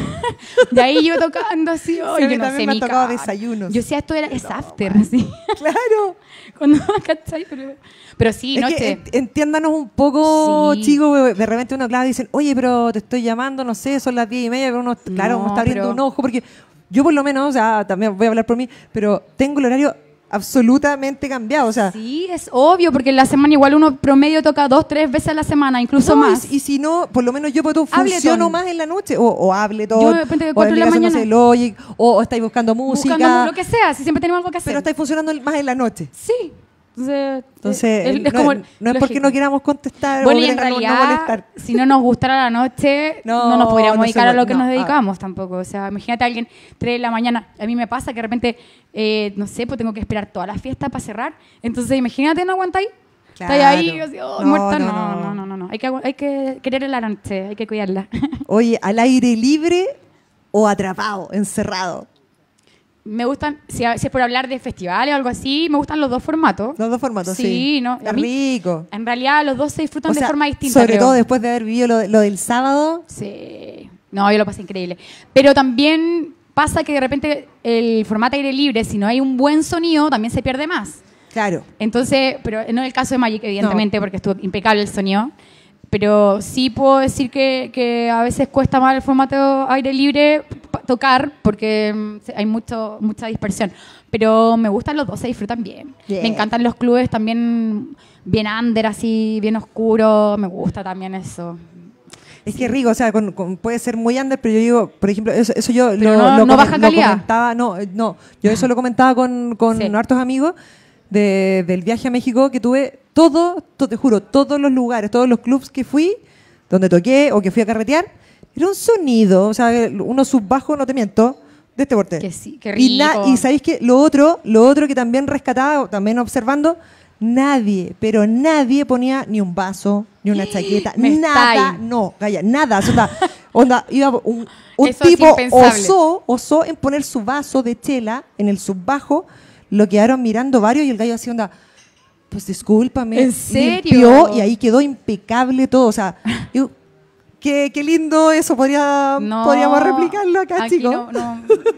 De ahí yo tocando así. oh, Sí, a mí yo no también sé me ha mi tocado cara. desayunos. Yo decía, esto era, es after, así. Claro. Cuando, ¿cachai? Pero, pero sí, Es noche. que ent- entiéndanos un poco, Sí. chicos. De repente uno, claro, dicen, oye, pero te estoy llamando, no sé, son las diez y media, pero uno, claro, No, uno está abriendo pero- un ojo, porque yo por lo menos, o sea, también voy a hablar por mí, pero tengo el horario absolutamente cambiado. O sea, sí, es obvio, porque en la semana igual uno promedio toca dos, tres veces a la semana, incluso no, más. Y, y si no, por lo menos yo pues, Ableton. funciono más en la noche. O, o Ableton, Yo de repente de o cuatro de la aplicación, no mañana. sé, Logic, o, o estáis buscando música. Buscando lo que sea, si siempre tenemos algo que hacer. Pero estáis funcionando más en la noche. Sí. Entonces, Entonces, es, es no, como no es porque lógico. no queramos contestar Bueno, o y en queramos no realidad, molestar. si no nos gustara la noche, no, No, nos podríamos no se dedicar a puede, lo que no, nos ah. dedicamos tampoco. O sea, imagínate a alguien tres de la mañana. A mí me pasa que de repente, eh, no sé, pues tengo que esperar toda la fiesta para cerrar. Entonces, imagínate, ¿no aguantáis? Claro. Estáis ahí, así, oh, No, muerta. no, No, no. no, no, no. no. Hay, que, agu- hay que querer la noche, hay que cuidarla. Oye, ¿al aire libre o atrapado, encerrado? Me gustan, si, si es por hablar de festivales o algo así, me gustan los dos formatos. Los dos formatos, sí. Sí, ¿no? Qué A mí- rico. En realidad, los dos se disfrutan O de sea, forma distinta. sobre creo. todo después de haber vivido lo, lo del sábado. Sí. No, yo lo pasé increíble. Pero también pasa que de repente el formato aire libre, si no hay un buen sonido, también se pierde más. Claro. Entonces, pero no es el caso de Magic, evidentemente, porque estuvo impecable el sonido. Pero sí puedo decir que, que a veces cuesta más el formato aire libre pa- tocar porque mm, se- hay mucho, mucha dispersión. Pero me gustan los dos, se disfrutan bien. Bien. Me encantan los clubes también bien under, así, bien oscuro. Me gusta también eso. Es que rico, o sea, con- con- puede ser muy under, pero yo digo, por ejemplo, eso, eso yo Pero lo, no- lo no comen- baja lo calidad. comentaba, no, eh, no, yo eso lo comentaba con, con Sí. hartos amigos de- del viaje a México que tuve, todo, to- te juro, todos los lugares, todos los clubs que fui, donde toqué o que fui a carretear, era un sonido, o sea, unos subbajos, no te miento, de este porte. Que sí, qué Y, na- rico. y sabéis que lo otro, lo otro que también rescataba, también observando, nadie, pero nadie ponía ni un vaso, ni una chaqueta, Me nada, estáis. no, calla, nada, onda, onda, iba un, un Eso es tipo impensable. osó, osó en poner su vaso de chela en el subbajo, lo quedaron mirando varios y el gallo así onda, pues discúlpame, ¿En serio? limpió y ahí quedó impecable todo, o sea, yo, qué, qué lindo eso, podría, No, podríamos replicarlo acá, aquí chicos. no- no.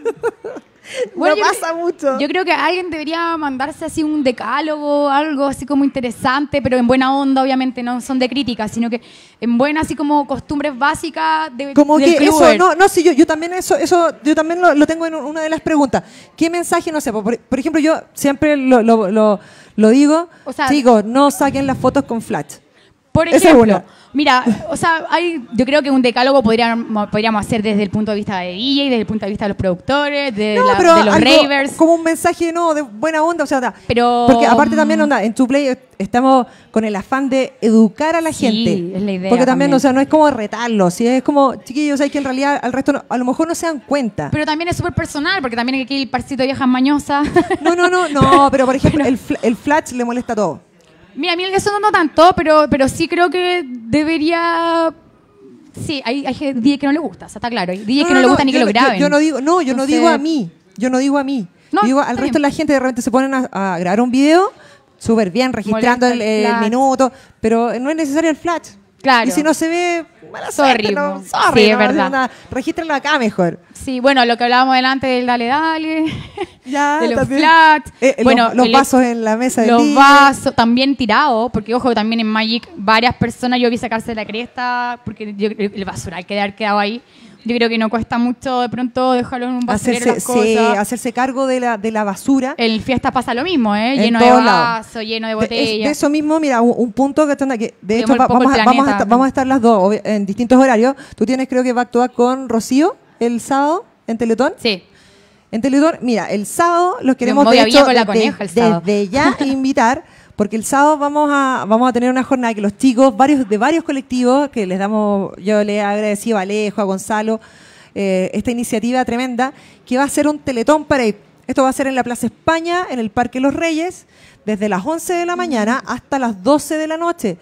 No Bueno, yo pasa cre- mucho. Yo creo que alguien debería mandarse así un decálogo, algo así como interesante, pero en buena onda, obviamente, no son de crítica, sino que en buena, así como costumbres básicas de, Como del que eso, cluber. no, no, sí, yo, yo también eso, eso, yo también lo, lo tengo en una de las preguntas. ¿Qué mensaje, no sé, por, por ejemplo, yo siempre lo, lo, lo, lo digo, O sea, chicos, no saquen las fotos con flash. Por Esa es ejemplo, una. mira, o sea, hay, yo creo que un decálogo podríamos, podríamos hacer desde el punto de vista de D J, desde el punto de vista de los productores, de, No, la- pero de los algo ravers. como un mensaje, no, de buena onda, o sea, da- Pero, porque aparte también, mm, onda, en tu play estamos con el afán de educar a la Sí, gente. es la idea Porque también, también. o sea, no es como retarlos, ¿sí? Es como, chiquillos, hay que en realidad al resto no- a lo mejor no se dan cuenta. Pero también es súper personal, porque también aquí el parcito de viejas mañosas. No, no, no, no, pero por ejemplo, el, fl- el flash le molesta todo. Mira, a mí eso no, no tanto, pero, pero sí creo que debería... Sí, hay, hay D J que no le gusta, o sea, está claro. Hay D J que no, le gusta ni que yo lo no- yo- graben. Yo, no digo, no, yo no Entonces- digo a mí. Yo no digo a mí. No, Yo digo está al resto bien. de la gente de repente se ponen a, a grabar un video súper bien, registrando Molesta el, el el flash. minuto, pero no es necesario el flash. Claro. Y si no se ve, mala Sorry, suerte, no, mo. sorry, Sí, es no, verdad. onda, regístrenlo acá mejor. Sí, bueno, lo que hablábamos delante del dale, dale, Ya, de los también. flats. Eh, los- bueno, los el- vasos en la mesa del Los D J. vasos también tirados, porque ojo, también en Magic varias personas yo vi sacarse la cresta, porque yo- el el basural que haber quedado ahí. Yo creo que no cuesta mucho de pronto dejarlo en un basurero Hacerse, las cosas. sí, hacerse cargo de la, de la basura. En fiesta pasa lo mismo, ¿eh? En Lleno de todos lados. vasos, lleno de De, es- botellas. de eso mismo, mira, un, un punto que, está- que de hecho Cuidemos va- un poco vamos, el a, vamos, a planeta. estar, vamos a estar las dos obvi- en distintos horarios. Tú tienes creo que va a actuar con Rocío el sábado en Teletón. Sí. En Teletón, mira, el sábado los queremos voy de a Villa hecho con la desde- coneja el sábado. desde ya invitar, porque el sábado vamos a vamos a tener una jornada que los chicos, varios de varios colectivos, que les damos, yo le he agradecido a Alejo, a Gonzalo, eh, esta iniciativa tremenda, que va a ser un Teletón Parade. Esto va a ser en la Plaza España, en el Parque Los Reyes, desde las once de la mañana hasta las doce de la noche.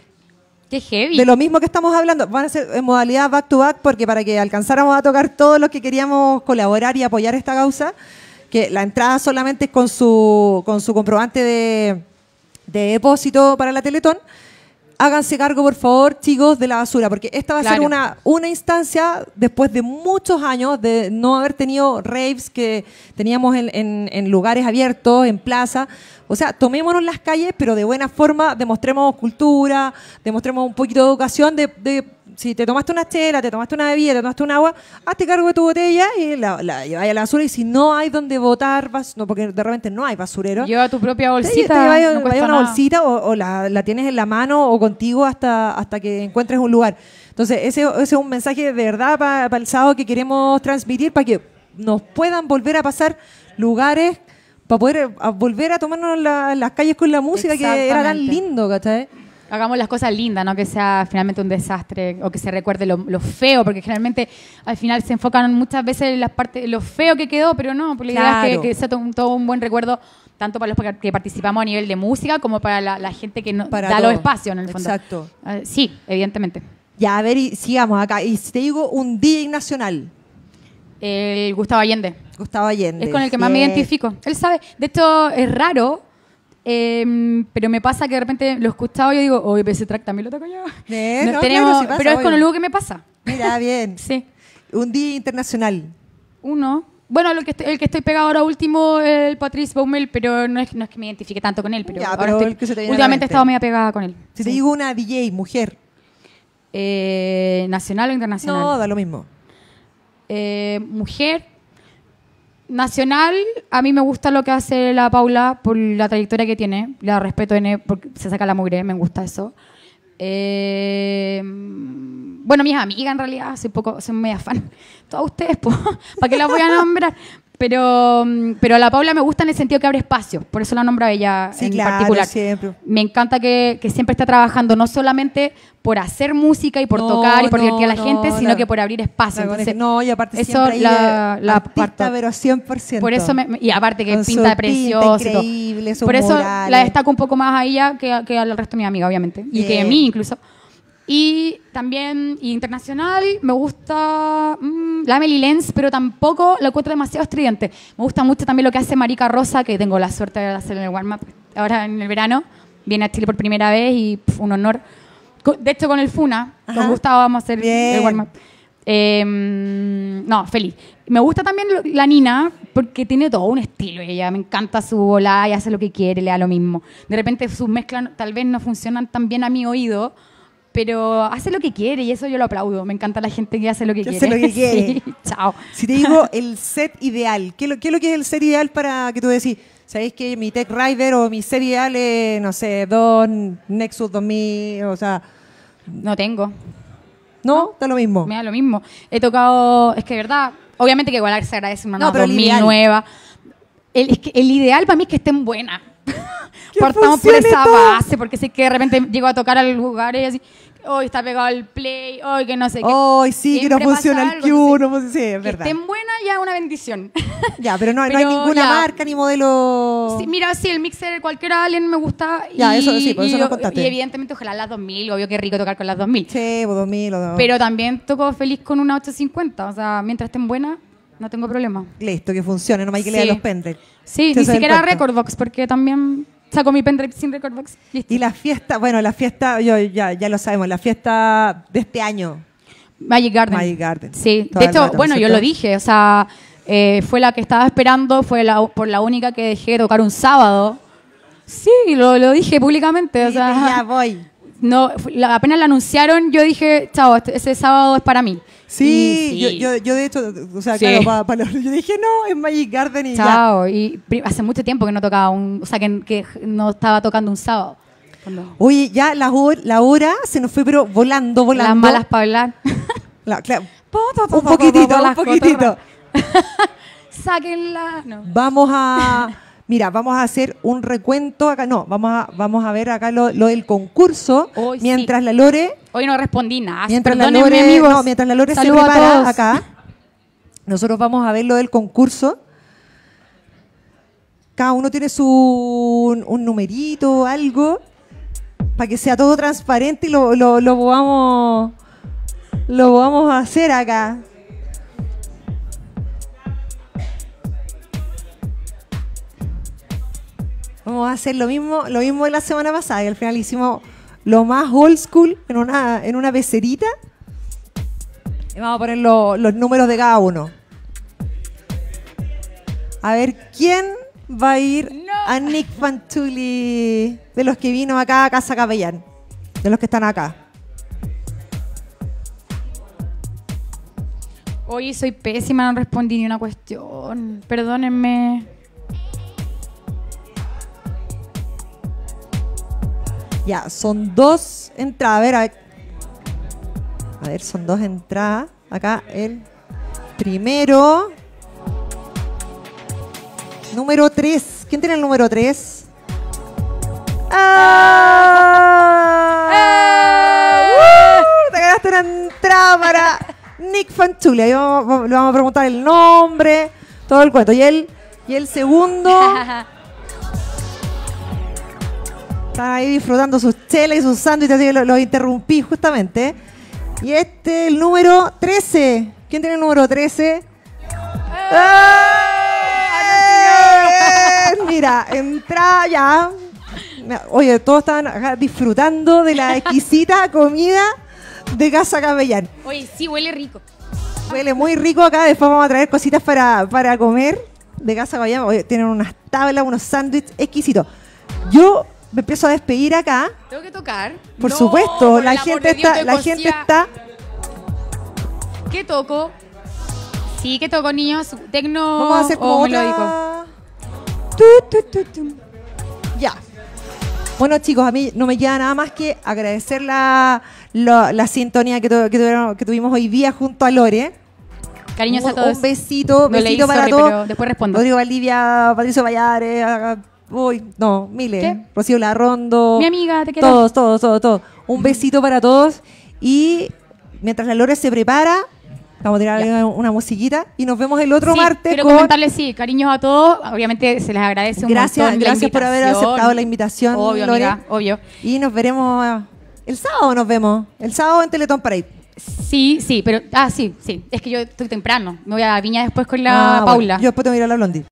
Qué heavy. De lo mismo que estamos hablando, van a ser en modalidad back to back, porque para que alcanzáramos a tocar todos los que queríamos colaborar y apoyar esta causa, que la entrada solamente es con su, con su comprobante de, de depósito para la Teletón. Háganse cargo, por favor, chicos, de la basura, porque esta va a ser Claro. una, una instancia después de muchos años de no haber tenido raves que teníamos en, en- en lugares abiertos, en plaza. O sea, tomémonos las calles, pero de buena forma, demostremos cultura, demostremos un poquito de educación, de, de si te tomaste una chela, te tomaste una bebida, te tomaste un agua, hazte cargo de tu botella y la, la lleváis a la basura. Y si no hay donde botar, bas no, porque de repente no hay basurero. Lleva tu propia Te, bolsita. te llevas no cuesta una nada. bolsita o, o la, la tienes en la mano o contigo hasta, hasta que encuentres un lugar. Entonces, ese, ese es un mensaje de verdad para pa el sábado que queremos transmitir para que nos puedan volver a pasar lugares, para poder a volver a tomarnos la, las calles con la música que era tan Exactamente. lindo, ¿cachai? Hagamos las cosas lindas, no que sea finalmente un desastre o que se recuerde lo, lo feo, porque generalmente al final se enfocan muchas veces en las partes, lo feo que quedó, pero no, pues la idea es Claro. que, que sea todo un, todo un buen recuerdo, tanto para los que participamos a nivel de música como para la, la gente que no, Para da todo. los espacios en el fondo. Exacto. Eh, sí, evidentemente. Ya, a ver, y sigamos acá. Y si te digo un D J nacional, El Gustavo Allende. Gustavo Allende. Es con el que más me Bien. identifico. Él sabe. De hecho, es raro, eh, pero me pasa que de repente lo he escuchado y yo digo, oye, pero ese track también lo toco yo. Eh, No no, tenemos- claro, sí pasa, pero es con obvio. algo que me pasa. Mira, bien. Sí. Un D J internacional. Uno. Bueno, lo que estoy- el que estoy pegado ahora último es el Patrice Baumel, pero no es, no es que me identifique tanto con él. Pero, Ya, ahora pero estoy- el que se te viene a la últimamente he mente. estado medio pegada con él. Si Sí. te digo una D J mujer, Eh, ¿nacional o internacional? no, da lo mismo. Eh, mujer. Nacional, a mí me gusta lo que hace la Paula por la trayectoria que tiene. La respeto en él porque se saca la mugre, me gusta eso. Eh, bueno, mis amigas en realidad, soy poco, soy media fan. Todas ustedes, pues, ¿para qué las voy a nombrar? Pero, pero a la Paula me gusta en el sentido que abre espacio, por eso la nombro a ella Sí, en claro, particular. siempre. Me encanta que, que siempre está trabajando no solamente por hacer música y por No, tocar y por no, divertir a la no, gente, sino la- que por abrir espacio. La Entonces, no, y aparte eso siempre ahí la, de la artista, parto. pero cien por ciento. Por eso me, y aparte que Con su pinta de pinta precioso y todo. increíble, sus Por eso murales. la destaco un poco más a ella que, a- que al resto de mis amigas, obviamente. Y que Bien. a mí incluso. Y también internacional me gusta mm, la Amelie Lenz, pero tampoco la encuentro demasiado estridente. Me gusta mucho también lo que hace Marica Rosa, que tengo la suerte de hacer en el warm-up ahora en el verano. Viene a Chile por primera vez y pf, un honor. Co- De hecho, con el Funa, Ajá. con Gustavo vamos a hacer Bien. el warm-up. Eh, no, feliz. Me gusta también lo- la Nina porque tiene todo un estilo. Ella me encanta su volada y hace lo que quiere, le da lo mismo. De repente sus mezclas no- tal vez no funcionan tan bien a mi oído, pero hace lo que quiere y eso yo lo aplaudo. Me encanta la gente que hace lo que Que quiere. hace lo que quiere. Sí, chao. Si te digo el set ideal, ¿qué es lo, qué es lo que es el set ideal para que tú decís, sabéis que mi Tech Rider o mi set ideal es, no sé, dos Nexus dos mil, o sea, No tengo. no, da lo mismo. Me da lo mismo. He tocado, es que de verdad, obviamente que igual se agradece una No, pero el dos mil ideal. nueva. El, es que el ideal para mí es que estén buenas. Que Partamos por funcione esa todo. base, porque sé que de repente llego a tocar al lugar y así, hoy está pegado el play, hoy que no sé qué. Ay, sí, que no Siempre funciona pasa el algo, Q, entonces, no funciona, sí, es que verdad. estén buenas ya es una bendición. Ya, pero no, no hay Pero ninguna ya. marca ni modelo. Sí, mira, sí, el mixer cualquiera Alien me gusta. Ya, y, eso sí, por eso y, nos contaste. y evidentemente ojalá las dos mil, obvio que rico tocar con las dos mil. Sí, o dos mil o dos. Pero también toco feliz con una ochocientos cincuenta, o sea, mientras estén buenas, no tengo problema. Listo, que funcione, no hay que Sí. leer los pendrive. Sí, Ese ni es el siquiera cuento. Recordbox, porque también saco mi pendrive sin Recordbox. Listo. Y la fiesta, bueno, la fiesta, yo, ya, ya lo sabemos, la fiesta de este año. Magic Garden. Magic Garden. Sí, Todo de el hecho, rato, ¿no bueno, es yo cierto? lo dije, o sea, eh, fue la que estaba esperando, fue la, por la única que dejé de tocar un sábado. Sí, lo, lo dije públicamente, o Dije, sea, ya voy. no, fu- la- apenas la anunciaron, yo dije, chao, este- ese sábado es para mí. Sí, Y Yo, yo, yo de hecho, o sea, Sí. claro, pa- pa lo- yo dije, no, es Magic Garden y ya. Chao, y pri- hace mucho tiempo que no tocaba un, o sea, que, que no estaba tocando un sábado. Cuando- Oye, ya la, hor- la hora se nos fue, pero volando, volando. Las malas para hablar. La- claro, un un poquitito, un poquitito. Sáquenla. No. Vamos a, mira, vamos a hacer un recuento acá. No, vamos a, vamos a ver acá lo, lo del concurso. Hoy sí. mientras la Lore, Hoy no respondí nada. mientras la Perdónenme, Lore, amigos. no, mientras la Lore se Saludos a prepara todos. acá, nosotros vamos a ver lo del concurso. Cada uno tiene su un, un numerito, algo, para que sea todo transparente y lo, lo, lo podamos lo vamos a hacer acá. Vamos a hacer lo mismo, lo mismo de la semana pasada, y al final hicimos lo más old school en una, en una pecerita. Y vamos a poner lo- los números de cada uno. A ver, ¿quién va a ir No. a Nick Fantuli de los que vino acá a Casa Capellán? De los que están acá. Hoy soy pésima, no respondí ni una cuestión. Perdónenme. Ya, son dos entradas. A ver, a ver. A ver, son dos entradas. Acá el primero. Número tres. ¿Quién tiene el número tres? ¡Ah! ¡Ah! ¡Uh! Te ganaste una entrada para Nick Fanchuli. Ahí vamos, le vamos a preguntar el nombre, todo el cuento. Y el, y el segundo... Están ahí disfrutando sus chelas y sus sándwiches, así que los lo interrumpí justamente. Y este, el número trece. ¿Quién tiene el número trece? ¡Eh! Mira, entra ya. Oye, todos estaban acá disfrutando de la exquisita comida de Casa Capellán. Oye, sí, huele rico. Huele muy rico acá. Después vamos a traer cositas para, para comer de Casa Capellán. Oye, tienen unas tablas, unos sándwiches exquisitos. Yo... me empiezo a despedir acá. Tengo que tocar. Por no, supuesto, por la el gente amor de Dios, está, te la cosía. gente está. ¿Qué toco? Sí, ¿qué toco, niños? ¿Tecno Vamos a hacer como o otra... melódico? Tu, tu, tu, tu. Ya. Bueno, chicos, a mí no me queda nada más que agradecer la, la, la sintonía que, tu, que, tuvieron, que tuvimos hoy día junto a Lore. Cariños un, a todos. Un besito, No leí, besito para sorry, todos. pero después respondo. Rodrigo Valdivia, Patricio Vallares, a- uy, no, miles. ¿Qué? Rocío Larrondo. Mi amiga, te quiero. Todos, todos, todos, todos. Un besito para todos. Y mientras la Lore se prepara, vamos a tirar Ya. una musiquita y nos vemos el otro Sí, martes quiero con... comentarles, sí, cariños a todos. Obviamente se les agradece un Gracias, montón la gracias por haber invitación. aceptado la invitación, Obvio, Lore. amiga, obvio. Y nos veremos el sábado, nos vemos. El sábado en Teletón Parade. Sí, sí, pero... Ah, sí, sí. Es que yo estoy temprano. Me voy a Viña después con la Ah, Paula. bueno, yo después tengo que ir a la Blondie.